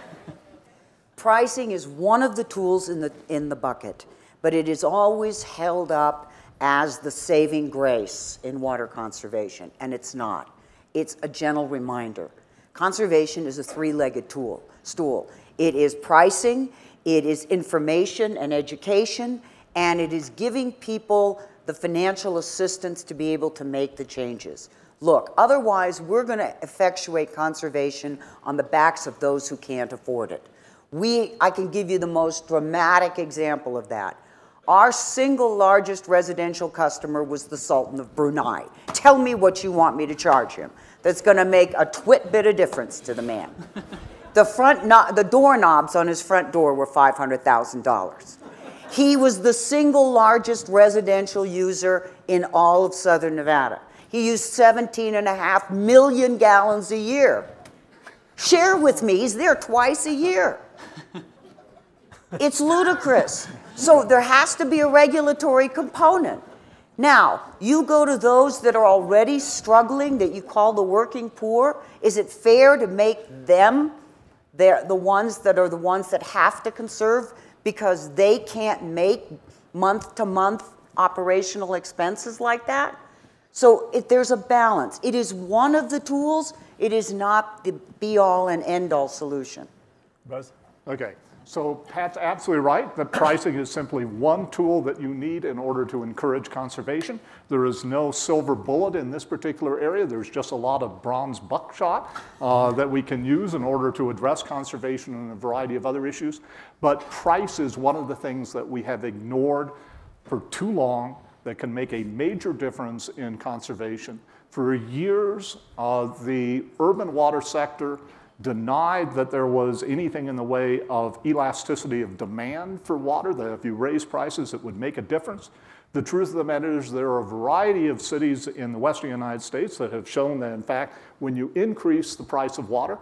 Pricing is one of the tools in the, in the bucket, but it is always held up as the saving grace in water conservation, and it's not. It's a gentle reminder. Conservation is a three-legged tool, stool. It is pricing, it is information and education, and it is giving people the financial assistance to be able to make the changes. Look, otherwise we're going to effectuate conservation on the backs of those who can't afford it. We, I can give you the most dramatic example of that. Our single largest residential customer was the Sultan of Brunei. Tell me what you want me to charge him. That's going to make a twit bit of difference to the man. The, front no the doorknobs on his front door were five hundred thousand dollars. He was the single largest residential user in all of Southern Nevada. He used seventeen and a half million gallons a year. Share with me, he's there twice a year. It's ludicrous. So there has to be a regulatory component. Now, you go to those that are already struggling, that you call the working poor. Is it fair to make them they're the ones that are the ones that have to conserve because they can't make month-to-month operational expenses like that? So if there's a balance. It is one of the tools. It is not the be-all and end-all solution. Buzz? Okay, so Pat's absolutely right that pricing is simply one tool that you need in order to encourage conservation. There is no silver bullet in this particular area. There's just a lot of bronze buckshot uh, that we can use in order to address conservation and a variety of other issues. But price is one of the things that we have ignored for too long that can make a major difference in conservation. For years, uh, the urban water sector denied that there was anything in the way of elasticity of demand for water, that if you raise prices, it would make a difference. The truth of the matter is there are a variety of cities in the Western United States that have shown that, in fact, when you increase the price of water,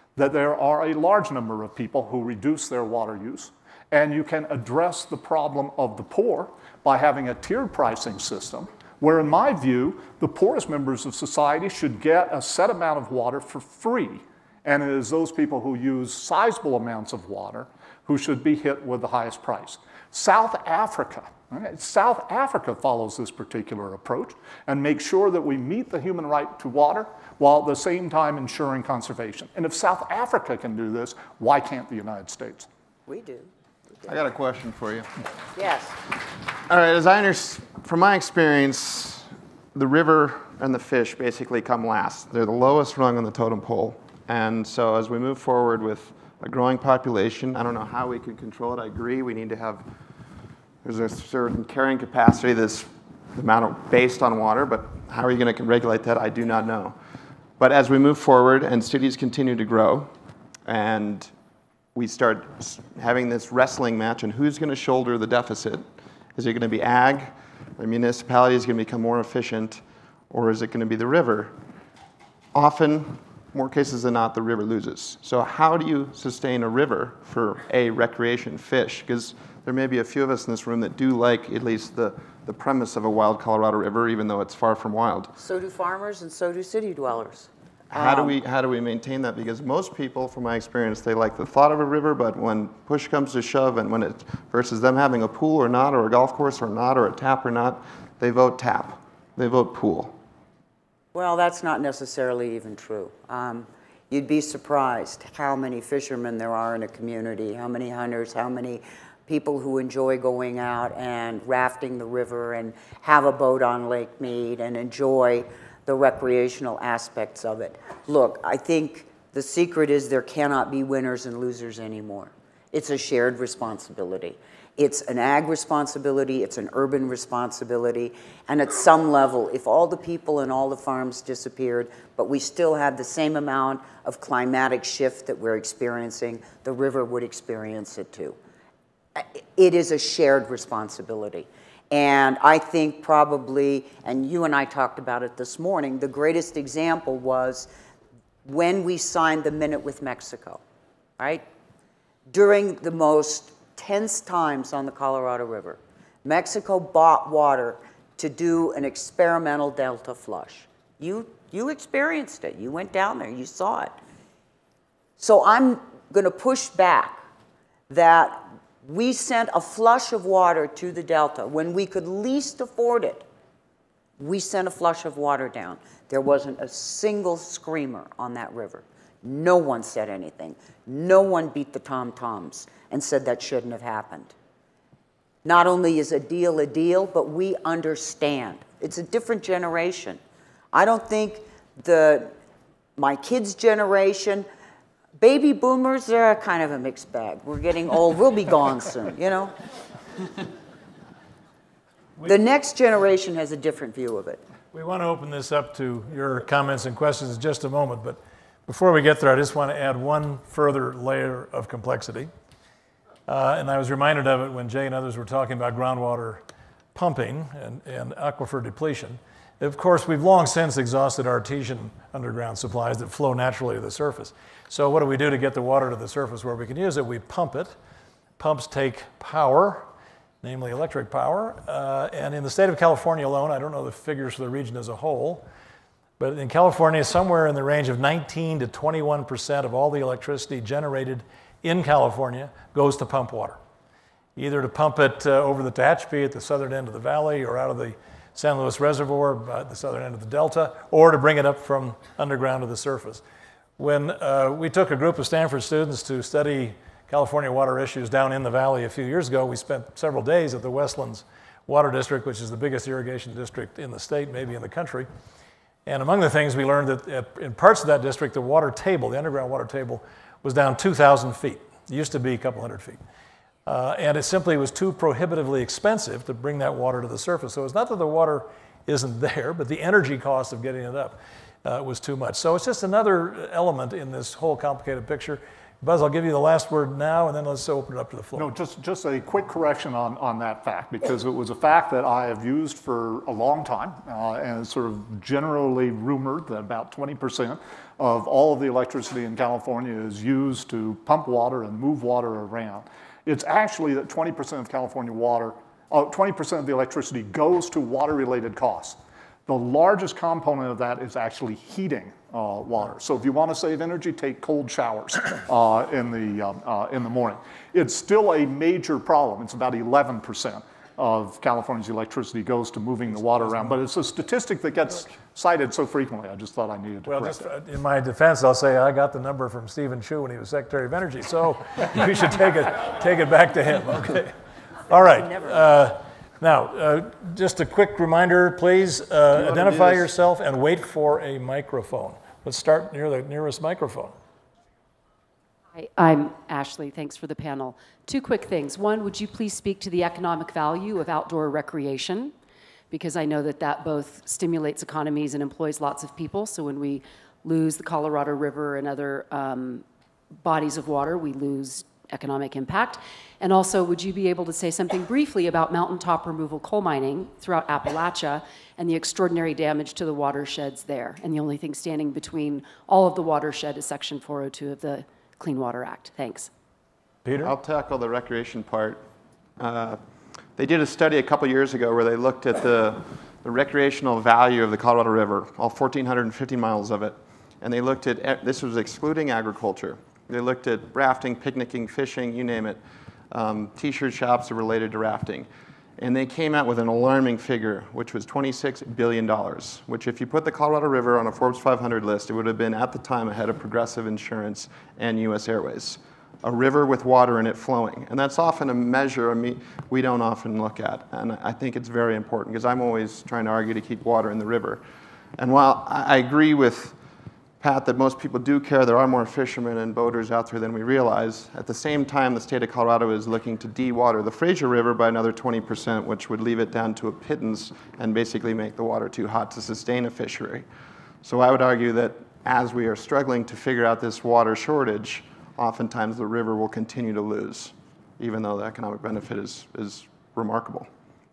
that there are a large number of people who reduce their water use, and you can address the problem of the poor by having a tiered pricing system, where in my view, the poorest members of society should get a set amount of water for free. And it is those people who use sizable amounts of water who should be hit with the highest price. South Africa, right? South Africa follows this particular approach and makes sure that we meet the human right to water while at the same time ensuring conservation. And if South Africa can do this, why can't the United States? We do. I got a question for you. Yes. All right, as I understand, from my experience, the river and the fish basically come last. They're the lowest rung on the totem pole. And so as we move forward with a growing population, I don't know how we can control it. I agree, we need to have, there's a certain carrying capacity that's the amount of based on water, but how are you going to regulate that? I do not know. But as we move forward and cities continue to grow, and we start having this wrestling match on who's going to shoulder the deficit, is it going to be ag, the municipality is going to become more efficient, or is it going to be the river? Often, more cases than not, the river loses. So how do you sustain a river for a recreation fish? Because there may be a few of us in this room that do like at least the, the premise of a wild Colorado River, even though it's far from wild. So do farmers and so do city dwellers. How do Um, we how do we maintain that? Because most people, from my experience, they like the thought of a river, but when push comes to shove, and when it versus them having a pool or not, or a golf course or not, or a tap or not, they vote tap. They vote pool. Well, that's not necessarily even true. Um, you'd be surprised how many fishermen there are in a community, how many hunters, how many people who enjoy going out and rafting the river and have a boat on Lake Mead and enjoy the recreational aspects of it. Look, I think the secret is there cannot be winners and losers anymore. It's a shared responsibility. It's an ag responsibility, it's an urban responsibility, and at some level, if all the people and all the farms disappeared, but we still had the same amount of climatic shift that we're experiencing, the river would experience it too. It is a shared responsibility. And I think probably, and you and I talked about it this morning, the greatest example was when we signed the Minute with Mexico, right? During the most tense times on the Colorado River, Mexico bought water to do an experimental delta flush. You, you experienced it. You went down there. You saw it. So I'm going to push back that we sent a flush of water to the delta when we could least afford it. We sent a flush of water down. There wasn't a single screamer on that river. No one said anything. No one beat the tom-toms and said that shouldn't have happened. Not only is a deal a deal, but we understand. It's a different generation. I don't think the my kids' generation, baby boomers, they're kind of a mixed bag. We're getting old. We'll be gone soon, you know? The next generation has a different view of it. We want to open this up to your comments and questions in just a moment, but before we get there, I just want to add one further layer of complexity. Uh, and I was reminded of it when Jay and others were talking about groundwater pumping and, and aquifer depletion. Of course, we've long since exhausted artesian underground supplies that flow naturally to the surface. So what do we do to get the water to the surface where we can use it? We pump it. Pumps take power, namely electric power. Uh, and in the state of California alone, I don't know the figures for the region as a whole, but in California, somewhere in the range of nineteen to twenty-one percent of all the electricity generated in California goes to pump water, either to pump it uh, over the Tehachapi at the southern end of the valley or out of the San Luis Reservoir at the southern end of the delta, or to bring it up from underground to the surface. When uh, we took a group of Stanford students to study California water issues down in the valley a few years ago, we spent several days at the Westlands Water District, which is the biggest irrigation district in the state, maybe in the country. And among the things we learned that at, in parts of that district, the water table, the underground water table, was down two thousand feet. It used to be a couple hundred feet. Uh, and it simply was too prohibitively expensive to bring that water to the surface. So it's not that the water isn't there, but the energy cost of getting it up uh, was too much. So it's just another element in this whole complicated picture. Buzz, I'll give you the last word now, and then let's open it up to the floor. No, just, just a quick correction on, on that fact, because it was a fact that I have used for a long time, uh, and it's sort of generally rumored that about twenty percent of all of the electricity in California is used to pump water and move water around. It's actually that twenty percent of California water, uh, twenty percent of the electricity goes to water-related costs. The largest component of that is actually heating uh, water. So if you want to save energy, take cold showers uh, in, the, um, uh, in the morning. It's still a major problem. It's about eleven percent of California's electricity goes to moving the water around. But it's a statistic that gets cited so frequently. I just thought I needed to Well, correct just it. in my defense, I'll say I got the number from Stephen Chu when he was Secretary of Energy, so you should take it, take it back to him, okay? All right. Uh, Now, uh, just a quick reminder, please uh, identify yourself and wait for a microphone. Let's start near the nearest microphone. Hi, I'm Ashley. Thanks for the panel. Two quick things. One, would you please speak to the economic value of outdoor recreation? Because I know that that both stimulates economies and employs lots of people. So when we lose the Colorado River and other um, bodies of water, we lose economic impact. And also, would you be able to say something briefly about mountaintop removal coal mining throughout Appalachia and the extraordinary damage to the watersheds there? And the only thing standing between all of the watershed is Section four oh two of the Clean Water Act. Thanks. Peter? I'll tackle the recreation part. Uh, they did a study a couple years ago where they looked at the, the recreational value of the Colorado River, all one thousand four hundred fifty miles of it. And they looked at, this was excluding agriculture. They looked at rafting, picnicking, fishing, you name it. Um, T-shirt shops are related to rafting. And they came out with an alarming figure, which was twenty-six billion dollars, which if you put the Colorado River on a Forbes five hundred list, it would have been at the time ahead of Progressive Insurance and U S Airways. A river with water in it flowing. And that's often a measure we don't often look at. And I think it's very important because I'm always trying to argue to keep water in the river. And while I agree with Pat, that most people do care. There are more fishermen and boaters out there than we realize. At the same time, the state of Colorado is looking to de-water the Fraser River by another twenty percent, which would leave it down to a pittance and basically make the water too hot to sustain a fishery. So I would argue that as we are struggling to figure out this water shortage, oftentimes the river will continue to lose, even though the economic benefit is, is remarkable.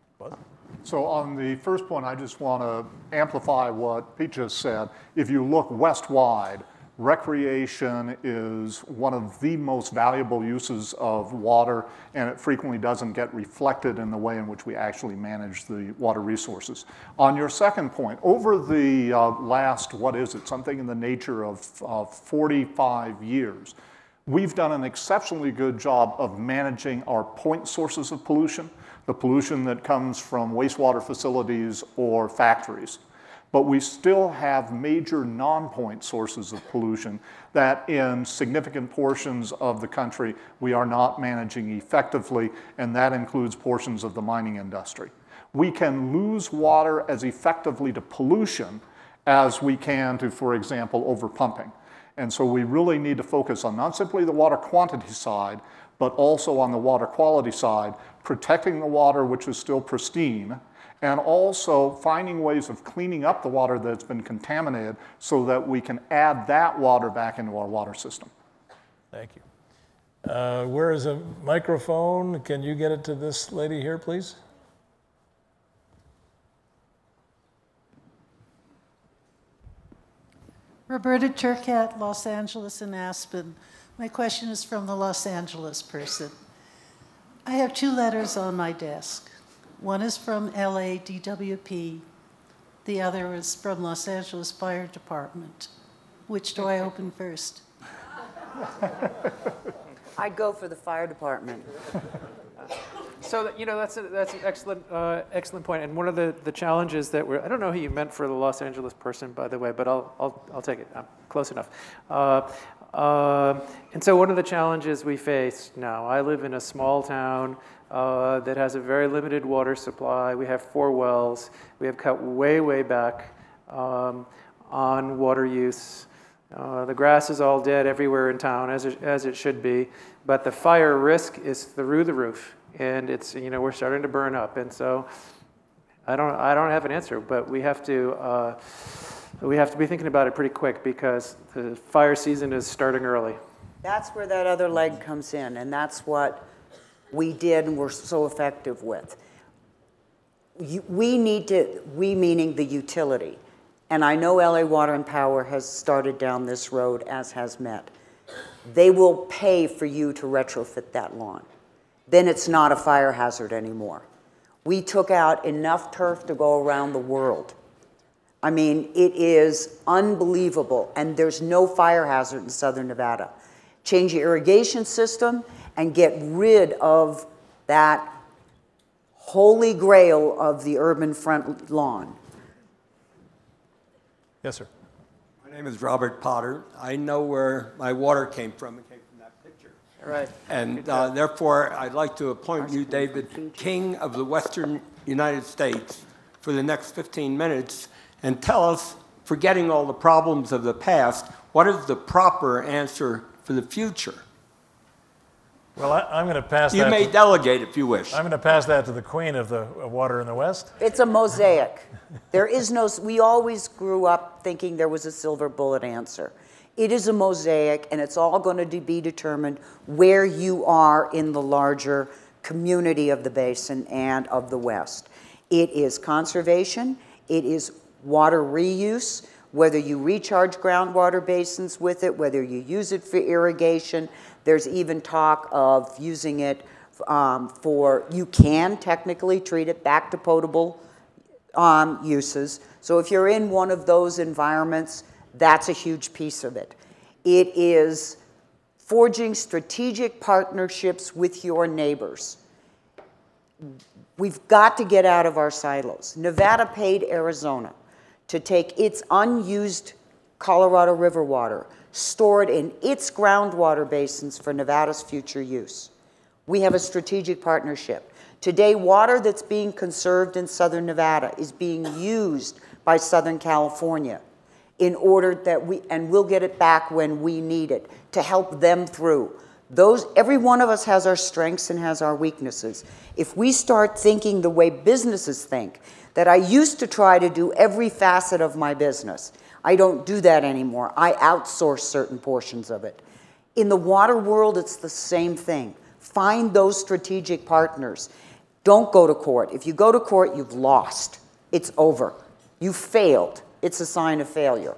So on the first point, I just want to amplify what Pete just said. If you look west-wide, recreation is one of the most valuable uses of water, and it frequently doesn't get reflected in the way in which we actually manage the water resources. On your second point, over the uh, last, what is it, something in the nature of uh, forty-five years, we've done an exceptionally good job of managing our point sources of pollution, the pollution that comes from wastewater facilities or factories. But we still have major non-point sources of pollution that in significant portions of the country we are not managing effectively, and that includes portions of the mining industry. We can lose water as effectively to pollution as we can to, for example, overpumping. And so we really need to focus on not simply the water quantity side, but also on the water quality side, protecting the water which is still pristine, and also finding ways of cleaning up the water that's been contaminated so that we can add that water back into our water system. Thank you. Uh, where is a microphone? Can you get it to this lady here, please? Roberta Turcat, Los Angeles and Aspen. My question is from the Los Angeles person. I have two letters on my desk. One is from L A D W P. The other is from Los Angeles Fire Department. Which do I open first? I'd go for the fire department. So, you know, that's, a, that's an excellent, uh, excellent point. And one of the, the challenges that we're, I don't know who you meant for the Los Angeles person, by the way, but I'll, I'll, I'll take it. I'm close enough. Uh, uh, and so one of the challenges we face now, I live in a small town uh, that has a very limited water supply. We have four wells. We have cut way, way back um, on water use. Uh, the grass is all dead everywhere in town, as it, as it should be, but the fire risk is through the roof, and it's, you know, we're starting to burn up, and so I don't, I don't have an answer, but we have to, uh, we have to be thinking about it pretty quick because the fire season is starting early. That's where that other leg comes in, and that's what we did and were so effective with. You, we need to, we meaning the utility, and I know L A Water and Power has started down this road, as has Met. They will pay for you to retrofit that lawn. Then it's not a fire hazard anymore. We took out enough turf to go around the world. I mean, it is unbelievable, and there's no fire hazard in Southern Nevada. Change your irrigation system and get rid of that holy grail of the urban front lawn. Yes, sir. My name is Robert Potter. I know where my water came from. It came from that picture. Right. And uh, therefore, I'd like to appoint you, David, King of the Western United States for the next fifteen minutes and tell us, forgetting all the problems of the past, what is the proper answer for the future? Well, I, I'm going to pass You that. may to, delegate if you wish. I'm going to pass that to the queen of the of water in the West. It's a mosaic. There is no, we always grew up thinking there was a silver bullet answer. It is a mosaic, and it's all going to be determined where you are in the larger community of the basin and of the West. It is conservation. It is water reuse, whether you recharge groundwater basins with it, whether you use it for irrigation. There's even talk of using it um, for, you can technically treat it back to potable um, uses. So if you're in one of those environments, that's a huge piece of it. It is forging strategic partnerships with your neighbors. We've got to get out of our silos. Nevada paid Arizona to take its unused Colorado River water, store it in its groundwater basins for Nevada's future use. We have a strategic partnership. Today, water that's being conserved in Southern Nevada is being used by Southern California in order that we, and we'll get it back when we need it, to help them through. Those, every one of us has our strengths and has our weaknesses. If we start thinking the way businesses think, that I used to try to do every facet of my business, I don't do that anymore. I outsource certain portions of it. In the water world, it's the same thing. Find those strategic partners. Don't go to court. If you go to court, you've lost. It's over. You failed. It's a sign of failure.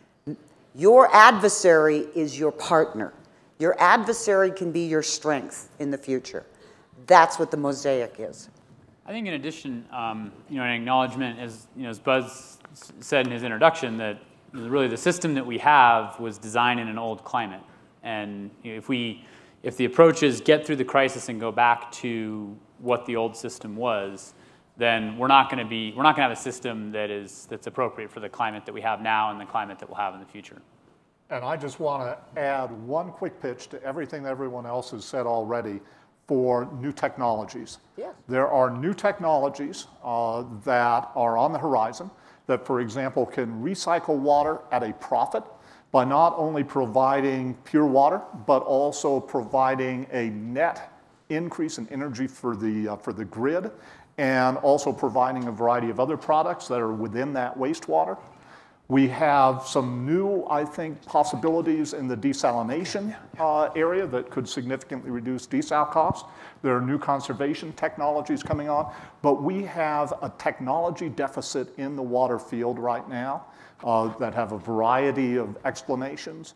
Your adversary is your partner. Your adversary can be your strength in the future. That's what the mosaic is. I think in addition, um, you know, an acknowledgement, as, you know, as Buzz said in his introduction, that really the system that we have was designed in an old climate. And you know, if we, if the approach is get through the crisis and go back to what the old system was, then we're not going to be, we're not going to have a system that is, that's appropriate for the climate that we have now and the climate that we'll have in the future. And I just want to add one quick pitch to everything that everyone else has said already for new technologies. Yeah. There are new technologies uh, that are on the horizon that, for example, can recycle water at a profit by not only providing pure water, but also providing a net increase in energy for the, uh, for the grid, and also providing a variety of other products that are within that wastewater. We have some new, I think, possibilities in the desalination uh, area that could significantly reduce desal costs. There are new conservation technologies coming on, but we have a technology deficit in the water field right now uh, that have a variety of explanations.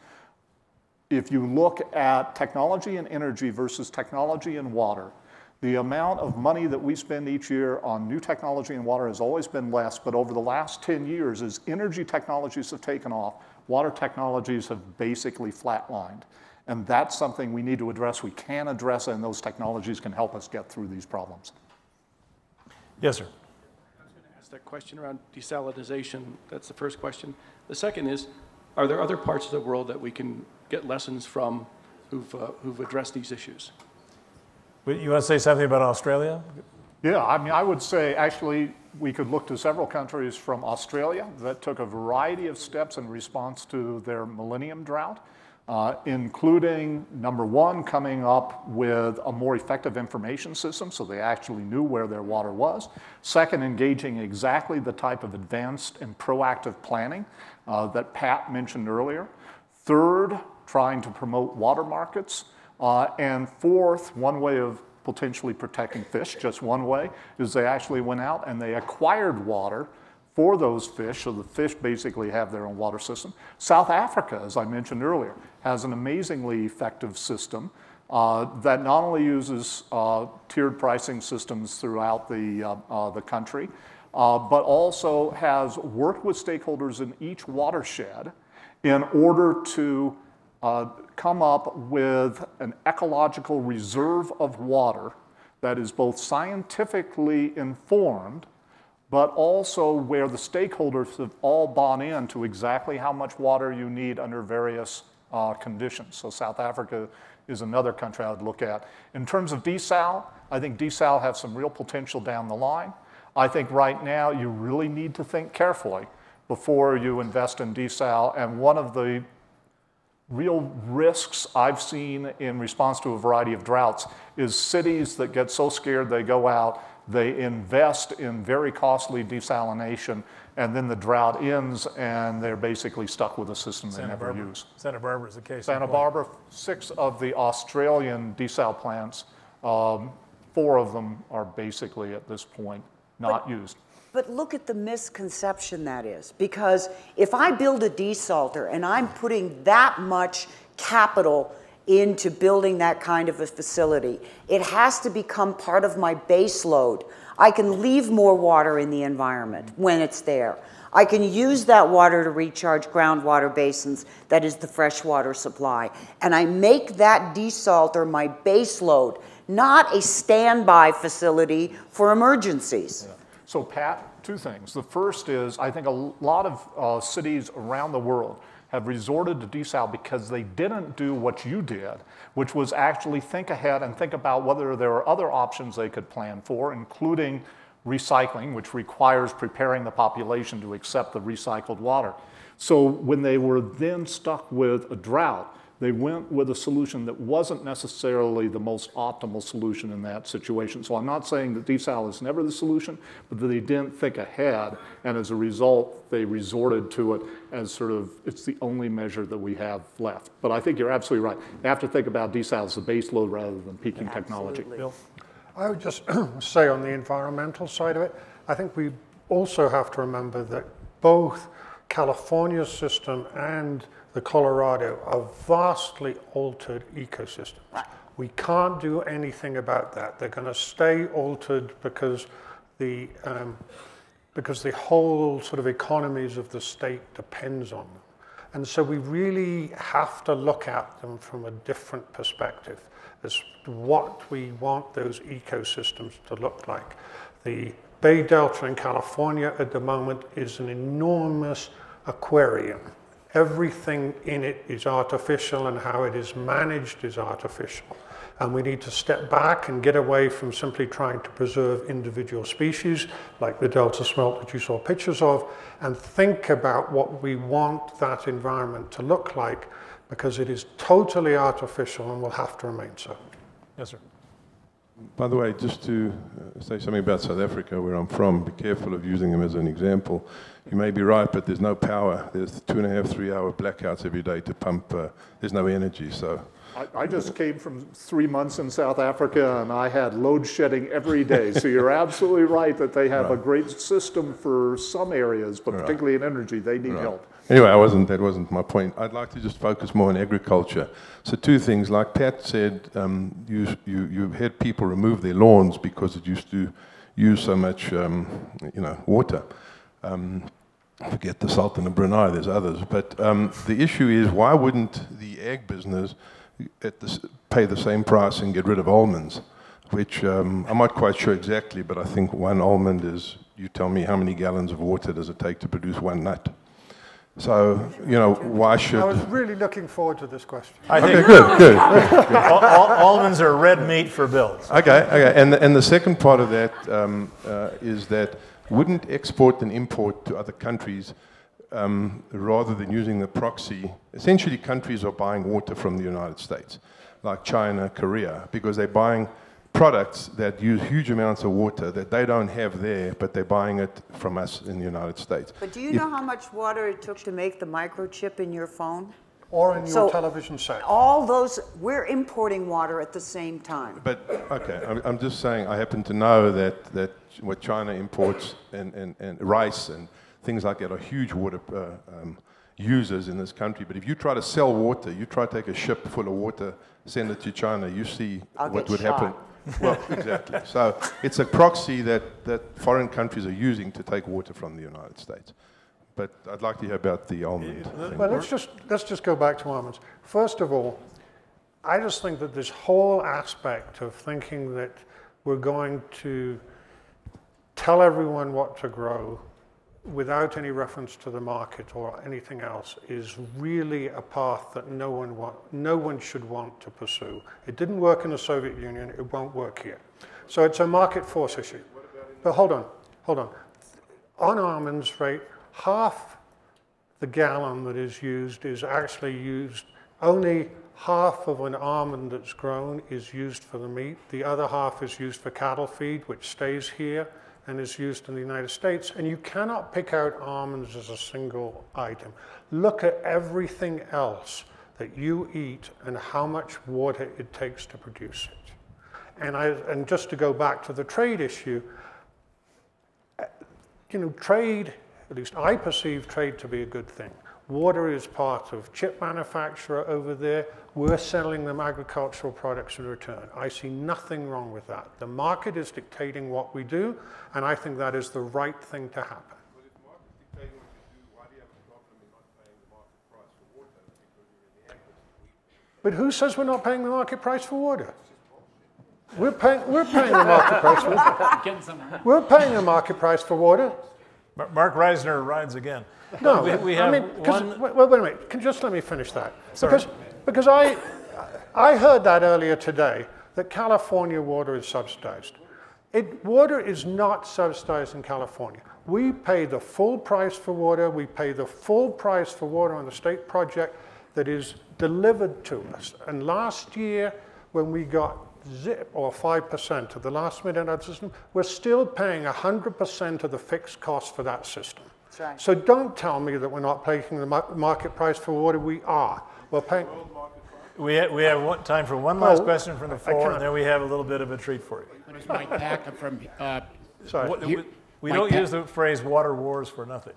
If you look at technology and energy versus technology and water, the amount of money that we spend each year on new technology and water has always been less, but over the last ten years, as energy technologies have taken off, water technologies have basically flatlined. And that's something we need to address, we can address, and those technologies can help us get through these problems. Yes, sir. I was going to ask that question around desalinization. That's the first question. The second is, are there other parts of the world that we can get lessons from who've, uh, who've addressed these issues? You want to say something about Australia? Yeah, I mean, I would say actually we could look to several countries from Australia that took a variety of steps in response to their millennium drought, uh, including, number one, coming up with a more effective information system so they actually knew where their water was. Second, engaging exactly the type of advanced and proactive planning uh, that Pat mentioned earlier. Third, trying to promote water markets. Uh, and fourth, one way of potentially protecting fish, just one way, is they actually went out and they acquired water for those fish, so the fish basically have their own water system. South Africa, as I mentioned earlier, has an amazingly effective system uh, that not only uses uh, tiered pricing systems throughout the, uh, uh, the country, uh, but also has worked with stakeholders in each watershed in order to uh, come up with an ecological reserve of water that is both scientifically informed, but also where the stakeholders have all bought in to exactly how much water you need under various uh, conditions. So South Africa is another country I would look at. In terms of desal, I think desal has some real potential down the line. I think right now you really need to think carefully before you invest in desal, and one of the real risks I've seen in response to a variety of droughts is cities that get so scared they go out, they invest in very costly desalination, and then the drought ends and they're basically stuck with a system they never use. Santa Barbara is the case. Santa Barbara, six of the Australian desal plants, um, four of them are basically at this point not but, used. But look at the misconception that is, because if I build a desalter and I'm putting that much capital into building that kind of a facility, it has to become part of my base load. I can leave more water in the environment when it's there. I can use that water to recharge groundwater basins, that is the freshwater supply. And I make that desalter my base load, not a standby facility for emergencies. Yeah. So Pat, two things. The first is, I think a lot of uh, cities around the world have resorted to desal because they didn't do what you did, which was actually think ahead and think about whether there are other options they could plan for, including recycling, which requires preparing the population to accept the recycled water. So when they were then stuck with a drought, they went with a solution that wasn't necessarily the most optimal solution in that situation. So I'm not saying that desal is never the solution, but that they didn't think ahead, and as a result, they resorted to it as sort of, it's the only measure that we have left. But I think you're absolutely right. You have to think about desal as the base load rather than peaking technology. Bill? I would just say on the environmental side of it, I think we also have to remember that both California's system and the Colorado are vastly altered ecosystems. We can't do anything about that. They're going to stay altered because the, um, because the whole sort of economies of the state depends on them. And so we really have to look at them from a different perspective as to what we want those ecosystems to look like. The Bay Delta in California at the moment is an enormous aquarium. Everything in it is artificial, and how it is managed is artificial. And we need to step back and get away from simply trying to preserve individual species, like the Delta smelt that you saw pictures of, and think about what we want that environment to look like, because it is totally artificial and will have to remain so. Yes, sir. By the way, just to uh, say something about South Africa, where I'm from, be careful of using them as an example. You may be right, but there's no power. There's two and a half, three hour blackouts every day to pump. Uh, there's no energy, so. I, I just came from three months in South Africa, and I had load shedding every day. So you're absolutely right that they have right. a great system for some areas, but right. particularly in energy, they need right. help. Anyway, I wasn't, that wasn't my point. I'd like to just focus more on agriculture. So two things, like Pat said, um, you, you, you've had people remove their lawns because it used to use so much um, you know, water. Um, forget the Sultan of Brunei, there's others. But um, the issue is, why wouldn't the ag business at the, pay the same price and get rid of almonds? Which um, I'm not quite sure exactly, but I think one almond is, you tell me how many gallons of water does it take to produce one nut? So, you know, why should... I was really looking forward to this question. I okay, think good, good. Al al almonds are red meat for bills. Okay, okay. And the, and the second part of that um, uh, is that wouldn't export and import to other countries um, rather than using the proxy? Essentially, countries are buying water from the United States, like China, Korea, because they're buying products that use huge amounts of water that they don't have there, but they're buying it from us in the United States. But do you if, know how much water it took to make the microchip in your phone? or in your So, television set. All those, we're importing water at the same time. But, okay, I'm, I'm just saying, I happen to know that, that what China imports and, and, and rice and things like that are huge water uh, um, users in this country. But if you try to sell water, you try to take a ship full of water, send it to China, you see I'll what get would shot. happen. Well, exactly. So it's a proxy that, that foreign countries are using to take water from the United States. But I'd like to hear about the almond thing. Well, let's just, let's just go back to almonds. First of all, I just think that this whole aspect of thinking that we're going to tell everyone what to grow without any reference to the market or anything else is really a path that no one, want, no one should want to pursue. It didn't work in the Soviet Union, it won't work here. So it's a market force issue. But hold on, hold on. On almonds, right, half the gallon that is used is actually used, only half of an almond that's grown is used for the meat. The other half is used for cattle feed, which stays here and is used in the United States. And you cannot pick out almonds as a single item. Look at everything else that you eat and how much water it takes to produce it. And, I, and just to go back to the trade issue, you know, trade, at least I perceive trade to be a good thing. Water is part of chip manufacturer over there. We're selling them agricultural products in return. I see nothing wrong with that. The market is dictating what we do, and I think that is the right thing to happen. Well, if the market's dictating what you do, why do you have a problem in not paying the market price for water? Because you're in the act. But who says we're not paying the market price for water? We're paying, we're paying the market price for water. We're paying the market price for water. Mark Reisner rides again. No, we, we have I mean, one. wait, wait a minute. Can, just let me finish that. Sorry. Because, because I, I heard that earlier today, that California water is subsidized. It, water is not subsidized in California. We pay the full price for water. We pay the full price for water on the state project that is delivered to us. And last year, when we got zip or five percent of the last minute of the system, we're still paying one hundred percent of the fixed cost for that system. That's right. So don't tell me that we're not paying the market price for water. We are. We're paying. We have, we have one, time for one last Oh, question from the floor, and then we have a little bit of a treat for you. My name is Mike Pack. I'm from. Uh, Sorry. What, here, we we Mike don't Pack. use the phrase water wars for nothing.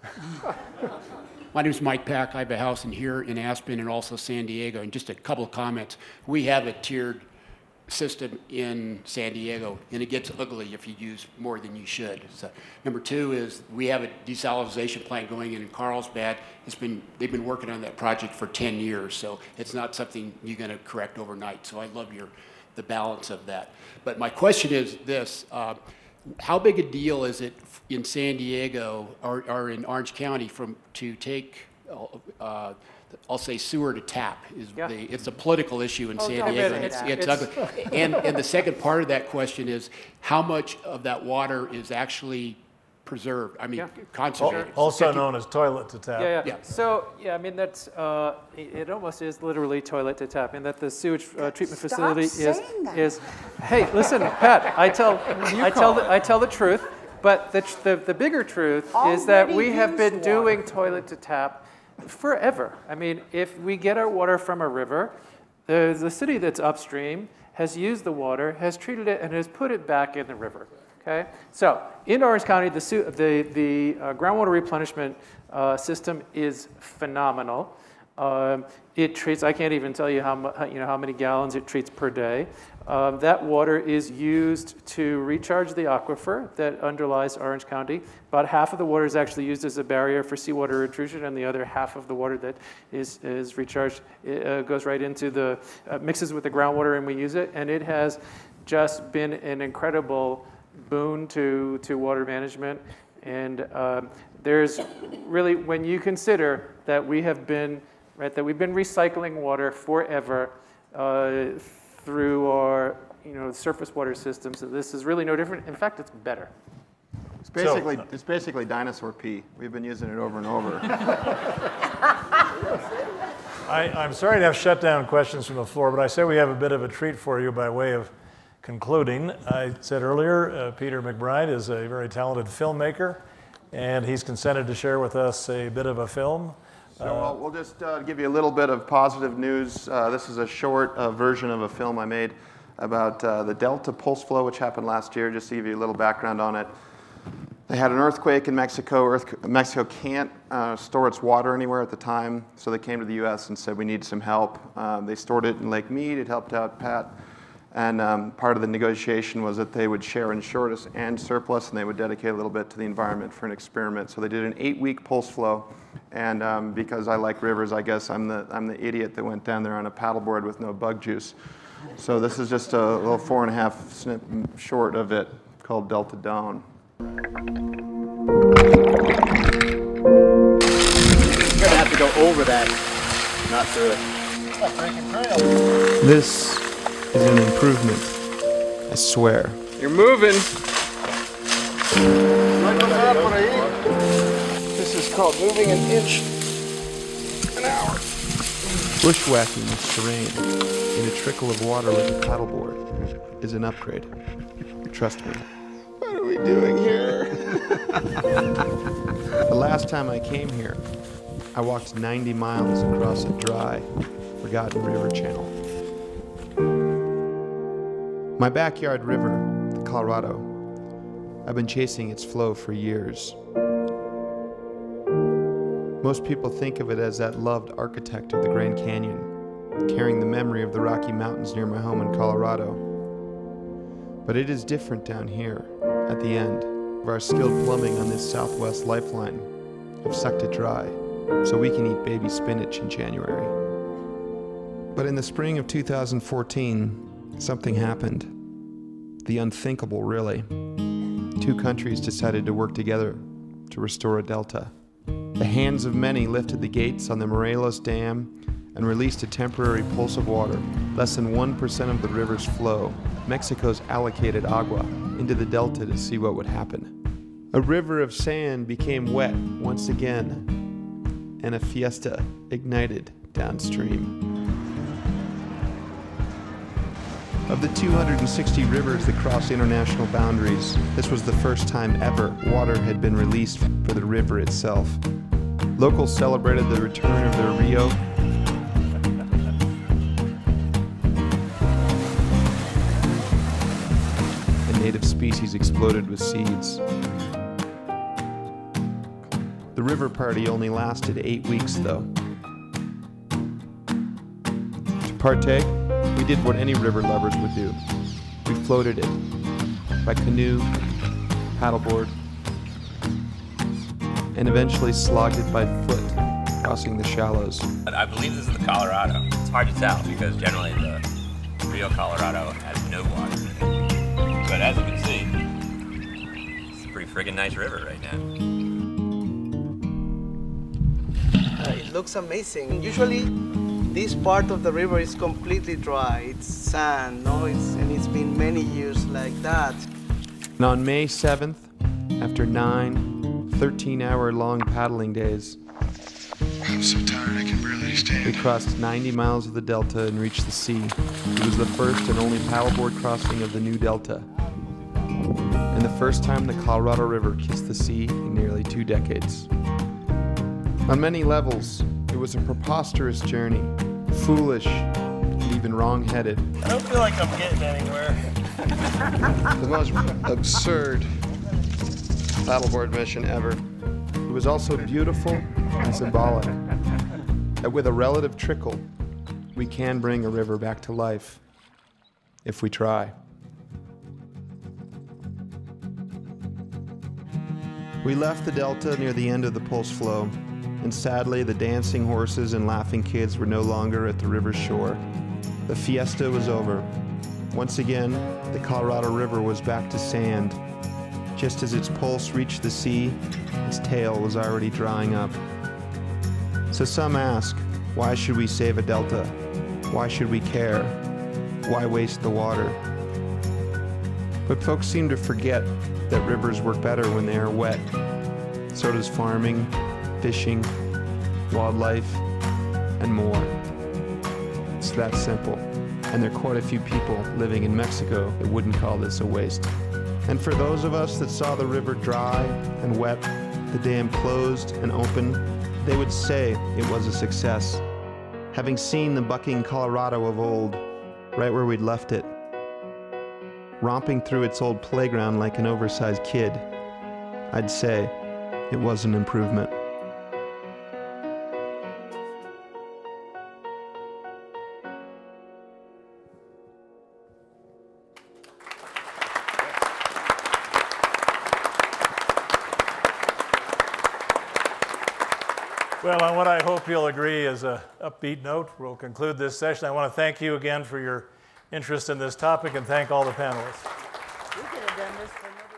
My name is Mike Pack. I have a house in here in Aspen and also San Diego. And just a couple of comments. We have a tiered system in San Diego, and it gets ugly if you use more than you should. So, number two is we have a desalinization plant going in in Carlsbad. It's been, they've been working on that project for ten years, so it's not something you're going to correct overnight. So I love your, the balance of that. But my question is this, uh, how big a deal is it in San Diego or, or in Orange County from, to take uh, I'll say sewer to tap is Yeah. the, it's a political issue in Oh, San don't Diego. say And it's, that. it's ugly. And, and the second part of that question is how much of that water is actually preserved, I mean, Yeah. concentrated? Also known as toilet to tap. Yeah, yeah, Yeah. So, yeah, I mean, that's, uh, it, it almost is literally toilet to tap, and that the sewage uh, treatment Stop facility is, saying that. is, hey, listen, Pat, I tell, I tell, the, I tell the truth, but the, tr- the, the bigger truth is that Already we have been used doing water. toilet to tap forever. I mean, if we get our water from a river, the, the city that's upstream has used the water, has treated it, and has put it back in the river. Okay, so in Orange County, the su- the, the uh, groundwater replenishment uh, system is phenomenal. Um, it treats, I can't even tell you how, mu- you know, how many gallons it treats per day. Um, that water is used to recharge the aquifer that underlies Orange County. About half of the water is actually used as a barrier for seawater intrusion, and the other half of the water that is, is recharged uh, goes right into the, uh, mixes with the groundwater, and we use it. And it has just been an incredible boon to, to water management. And um, there's really, when you consider that we have been, right, that we've been recycling water forever uh, through our, you know, surface water systems, so this is really no different. In fact, it's better. It's basically, it's basically dinosaur pee. We've been using it over and over. I, I'm sorry to have shut down questions from the floor, but I say we have a bit of a treat for you by way of concluding. I said earlier, uh, Peter McBride is a very talented filmmaker, and he's consented to share with us a bit of a film So uh, we'll just uh, give you a little bit of positive news. Uh, this is a short uh, version of a film I made about uh, the Delta pulse flow, which happened last year, just to give you a little background on it. They had an earthquake in Mexico. Earth, Mexico can't uh, store its water anywhere at the time, so they came to the U S and said, we need some help. Um, they stored it in Lake Mead. It helped out Pat. And um, part of the negotiation was that they would share in shortest and surplus, and they would dedicate a little bit to the environment for an experiment. So they did an eight-week pulse flow. And um, because I like rivers, I guess I'm the, I'm the idiot that went down there on a paddleboard with no bug juice. So this is just a little four and a half snip short of it called Delta Dawn. You're gonna have to go over that, not through it. It's like breaking trail. This is an improvement, I swear. You're moving. This is called moving an inch an hour. Bushwhacking this terrain in a trickle of water with a paddleboard is an upgrade. Trust me. What are we doing here? The last time I came here, I walked ninety miles across a dry, forgotten river channel. My backyard river, the Colorado, I've been chasing its flow for years. Most people think of it as that loved architect of the Grand Canyon, carrying the memory of the Rocky Mountains near my home in Colorado. But it is different down here, at the end. Our skilled plumbing on this Southwest lifeline have sucked it dry, so we can eat baby spinach in January. But in the spring of two thousand fourteen, something happened. The unthinkable, really. Two countries decided to work together to restore a delta. The hands of many lifted the gates on the Morelos Dam and released a temporary pulse of water, less than one percent of the river's flow. Mexico's allocated agua into the delta to see what would happen. A river of sand became wet once again, and a fiesta ignited downstream. Of the two hundred sixty rivers that cross international boundaries, this was the first time ever water had been released for the river itself. Locals celebrated the return of their Rio. Native species exploded with seeds. The river party only lasted eight weeks, though. To partake, we did what any river lovers would do. We floated it by canoe, paddleboard, and eventually slogged it by foot, crossing the shallows. I believe this is the Colorado. It's hard to tell because generally the Rio Colorado has no water in it. But as you can see, it's a pretty friggin' nice river right now. Uh, it looks amazing. Usually, this part of the river is completely dry. It's sand, no? It's, and it's been many years like that. And on May seventh, after nine thirteen-hour-long paddling days, I'm so tired I can barely stand. We crossed ninety miles of the delta and reached the sea. It was the first and only paddleboard crossing of the new delta, and the first time the Colorado River kissed the sea in nearly two decades. On many levels, it was a preposterous journey, foolish and even wrong-headed. I don't feel like I'm getting anywhere. The most absurd paddleboard mission ever. It was also beautiful and symbolic that with a relative trickle, we can bring a river back to life if we try. We left the delta near the end of the pulse flow, and sadly, the dancing horses and laughing kids were no longer at the river's shore. The fiesta was over. Once again, the Colorado River was back to sand. Just as its pulse reached the sea, its tail was already drying up. So some ask, why should we save a delta? Why should we care? Why waste the water? But folks seem to forget that rivers work better when they are wet. So does farming, fishing, wildlife, and more. It's that simple. And there are quite a few people living in Mexico that wouldn't call this a waste. And for those of us that saw the river dry and wet, the dam closed and open, they would say it was a success. Having seen the bucking Colorado of old, right where we'd left it, romping through its old playground like an oversized kid, I'd say it was an improvement. Well, on what I hope you'll agree is an upbeat note, we'll conclude this session. I want to thank you again for your interest in this topic and thank all the panelists. We could have done this for